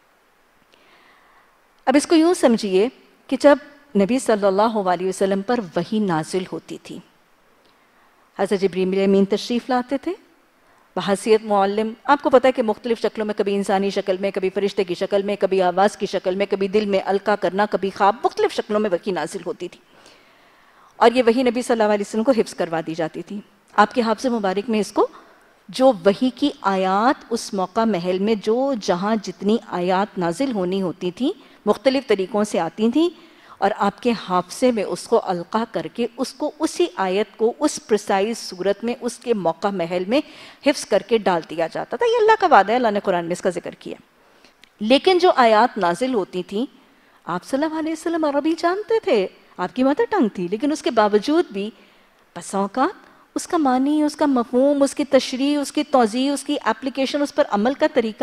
اب اس کو یوں سمجھیے کہ جب نبی صلی اللہ علیہ وسلم پر وحی نازل ہوتی تھی، حضرت جبریل امین تشریف لاتے تھے بحیثیت معلم. آپ کو پتہ ہے کہ مختلف شکلوں میں، کبھی انسانی شکل میں، کبھی فرشتے کی شکل میں، کبھی آواز کی شکل میں، کبھی دل میں القا کرنا، کبھی خواب، مختلف شکلوں میں وحی نازل ہوتی تھی. اور یہ وحی نبی صلی اللہ علیہ وسلم کو حفظ کروا دی جاتی تھی. آپ کے حافظ مبارک میں اس کو جو وحی کی آیات اس موقع محل میں جو جہاں جتنی آیات نازل ہونی ہوتی تھیں مختلف طریقوں سے آتی تھیں، اور آپ کے حافظے میں اس کو القا کر کے اس کو اسی آیت کو اس پرسائز صورت میں اس کے موقع محل میں حفظ کر کے ڈال دیا جاتا تھا. یہ اللہ کا وعدہ ہے، اللہ نے قرآن میں اس کا ذکر کیا. لیکن جو آیات نازل ہوتی تھیں، آپ صلی اللہ علیہ وسلم عربی جانتے تھے، آپ کی مدر ٹنگ تھی، لیکن اس کے باوجود بھی بس اوقات اس کا معنی، اس کا مفہوم، اس کی تشریح، اس کی توضیح، اس کی اپلیکیشن، اس پر عمل کا طریقہ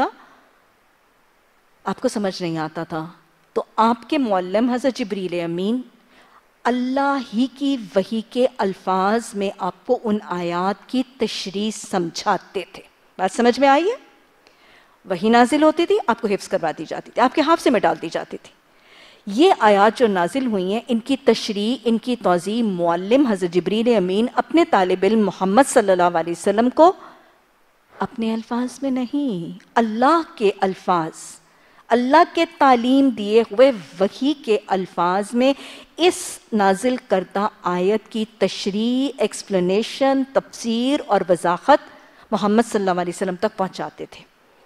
آپ کو سمجھ نہیں آتا تھا. تو آپ کے معلم حضرت جبریل امین اللہ ہی کی وحی کے الفاظ میں آپ کو ان آیات کی تشریح سمجھاتے تھے. بات سمجھ میں آئی ہے؟ وحی نازل ہوتی تھی، آپ کو حفظ کروا دی جاتی تھی، آپ کے حافظے میں ڈال دی جاتی تھی. یہ آیات جو نازل ہوئی ہیں، ان کی تشریح، ان کی توضیح معلم حضرت جبریل امین اپنے طالب علم محمد صلی اللہ علیہ وسلم کو اپنے الفاظ میں نہیں، اللہ کے الفاظ، اللہ کے تعلیم دیے ہوئے وحی کے الفاظ میں اس نازل کردہ آیت کی تشریح، ایکسپلینیشن، تفسیر اور وضاحت محمد صلی اللہ علیہ وسلم تک پہنچاتے تھے.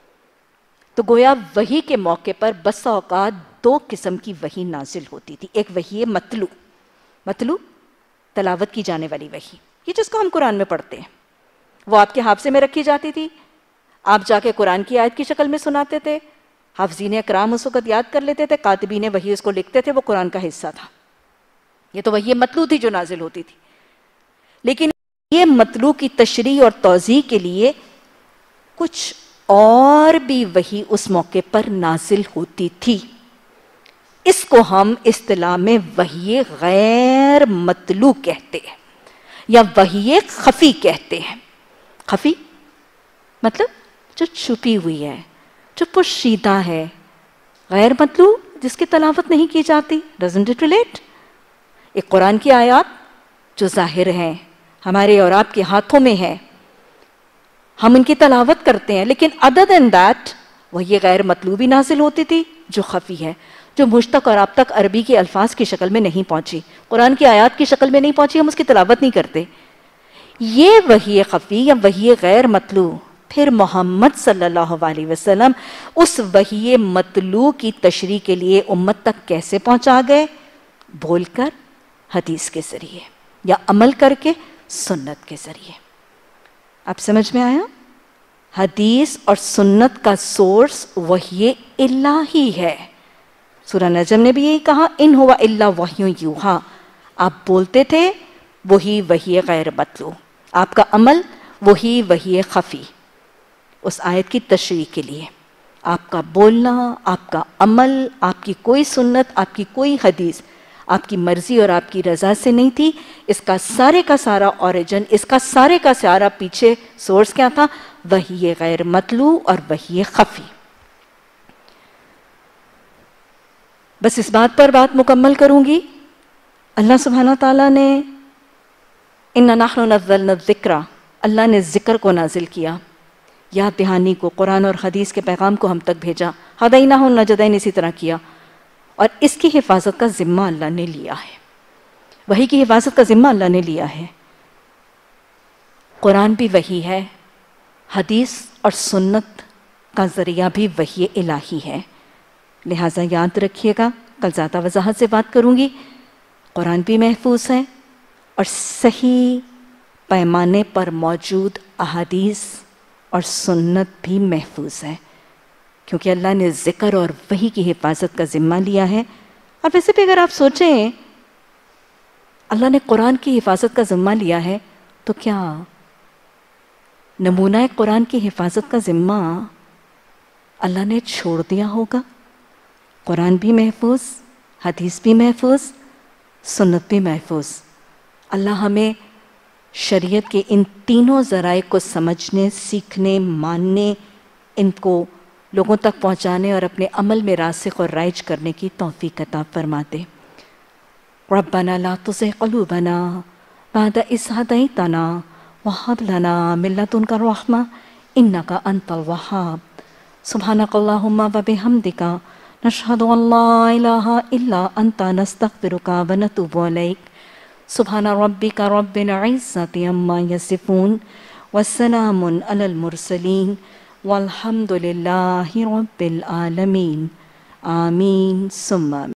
تو گویا وحی کے موقع پر بسا اوقات دو قسم کی وحی نازل ہوتی تھی. ایک وحی متلو، متلو تلاوت کی جانے والی وحی، یہ جس کو ہم قرآن میں پڑھتے ہیں، وہ آپ کے حافظے میں رکھی جاتی تھی، آپ جا کے قرآن کی آیت کی شکل میں سناتے تھے، حافظین اکرام اس وقت یاد کر لیتے تھے، کاتبین وحی اس کو لکھتے تھے، وہ قرآن کا حصہ تھا. یہ تو وحی متلو تھی جو نازل ہوتی تھی. لیکن یہ متلو کی تشریح اور توضیح کے لیے کچھ اور بھی وحی اس موقع پر نازل ہوتی تھی. اس کو ہم اصطلاح میں وحی غیر متلو کہتے ہیں یا وحی خفی کہتے ہیں. خفی مطلب جو چھپی ہوئی ہے، جو پوشیدہ ہے. غیر متلو جس کی تلاوت نہیں کی جاتی. Doesn't it relate؟ ایک قرآن کی آیات جو ظاہر ہیں، ہمارے اور آپ کے ہاتھوں میں ہے، ہم ان کی تلاوت کرتے ہیں، لیکن other than that وہ یہ غیر مطلوبی نازل ہوتی تھی جو خفی ہے، جو مجھ تک اور آپ تک عربی کے الفاظ کی شکل میں نہیں پہنچی، قرآن کی آیات کی شکل میں نہیں پہنچی، ہم اس کی تلاوت نہیں کرتے. یہ وحی خفی یا وحی غیر مطلوب پھر محمد صلی اللہ علیہ وسلم اس وحی مطلوب کی تشریح کے لیے امت تک کیسے پہنچا گئے؟ بول کر، حدیث کے ذریعے، یا عمل کر کے سنت کے ذریعے. اب سمجھ میں آیا؟ حدیث اور سنت کا سورس وحی الہی ہے. سورہ نجم نے بھی یہی کہا، ان ہوا الا وحی یوحا. آپ بولتے تھے وہی وحی غیر مطلوب، آپ کا عمل وہی وحی خفی اس آیت کی تشریح کے لیے. آپ کا بولنا، آپ کا عمل، آپ کی کوئی سنت، آپ کی کوئی حدیث آپ کی مرضی اور آپ کی رضا سے نہیں تھی. اس کا سارے کا سارا اوریجن، اس کا سارے کا سارا پیچھے سورس کیا تھا؟ وحی غیر مطلوع اور وحی خفی. بس اس بات پر بات مکمل کروں گی. اللہ سبحانہ تعالیٰ نے اِنَّا نَحْنُ نَزَّلْنَا الذِّکْرَ، اللہ نے ذکر کو نازل کیا، یاد دہانی کو، قرآن اور حدیث کے پیغام کو ہم تک بھیجا. ہدیناہ النجدین اسی طرح کیا، اور اس کی حفاظت کا ذمہ اللہ نے لیا ہے. وحی کی حفاظت کا ذمہ اللہ نے لیا ہے. قرآن بھی وحی ہے، حدیث اور سنت کا ذریعہ بھی وحی الہی ہے. لہٰذا یاد رکھیے گا، کل زیادہ وضاحت سے بات کروں گی. قرآن بھی محفوظ ہے اور صحیح پیمانے پر موجود احادیث اور سنت بھی محفوظ ہے، کیونکہ اللہ نے ذکر اور وحی کی حفاظت کا ذمہ لیا ہے. اور ویسے بھی اگر آپ سوچیں اللہ نے قرآن کی حفاظت کا ذمہ لیا ہے تو کیا نمونہ قرآن کی حفاظت کا ذمہ اللہ نے چھوڑ دیا ہوگا؟ قرآن بھی محفوظ، حدیث بھی محفوظ، سنت بھی محفوظ. اللہ ہمیں شریعت کے ان تینوں ذرائع کو سمجھنے، سیکھنے، ماننے، ان کو لوگوں تک پہنچانے اور اپنے عمل میں راسخ اور رائج کرنے کی توفیق عطا فرما دے. ربنا لا تزغ قلوبنا بعد إذ هديتنا وهب لنا من لدنك الرحمة إنك أنت الوهاب. سبحانك اللهم وبحمدك نشهد أن لا إله إلا أنت نستغفرك ونتوب إليك. سبحان ربك رب العزة عما يصفون والسلام على المرسلين والحمد لله رب العالمين. آمين ثم آمين.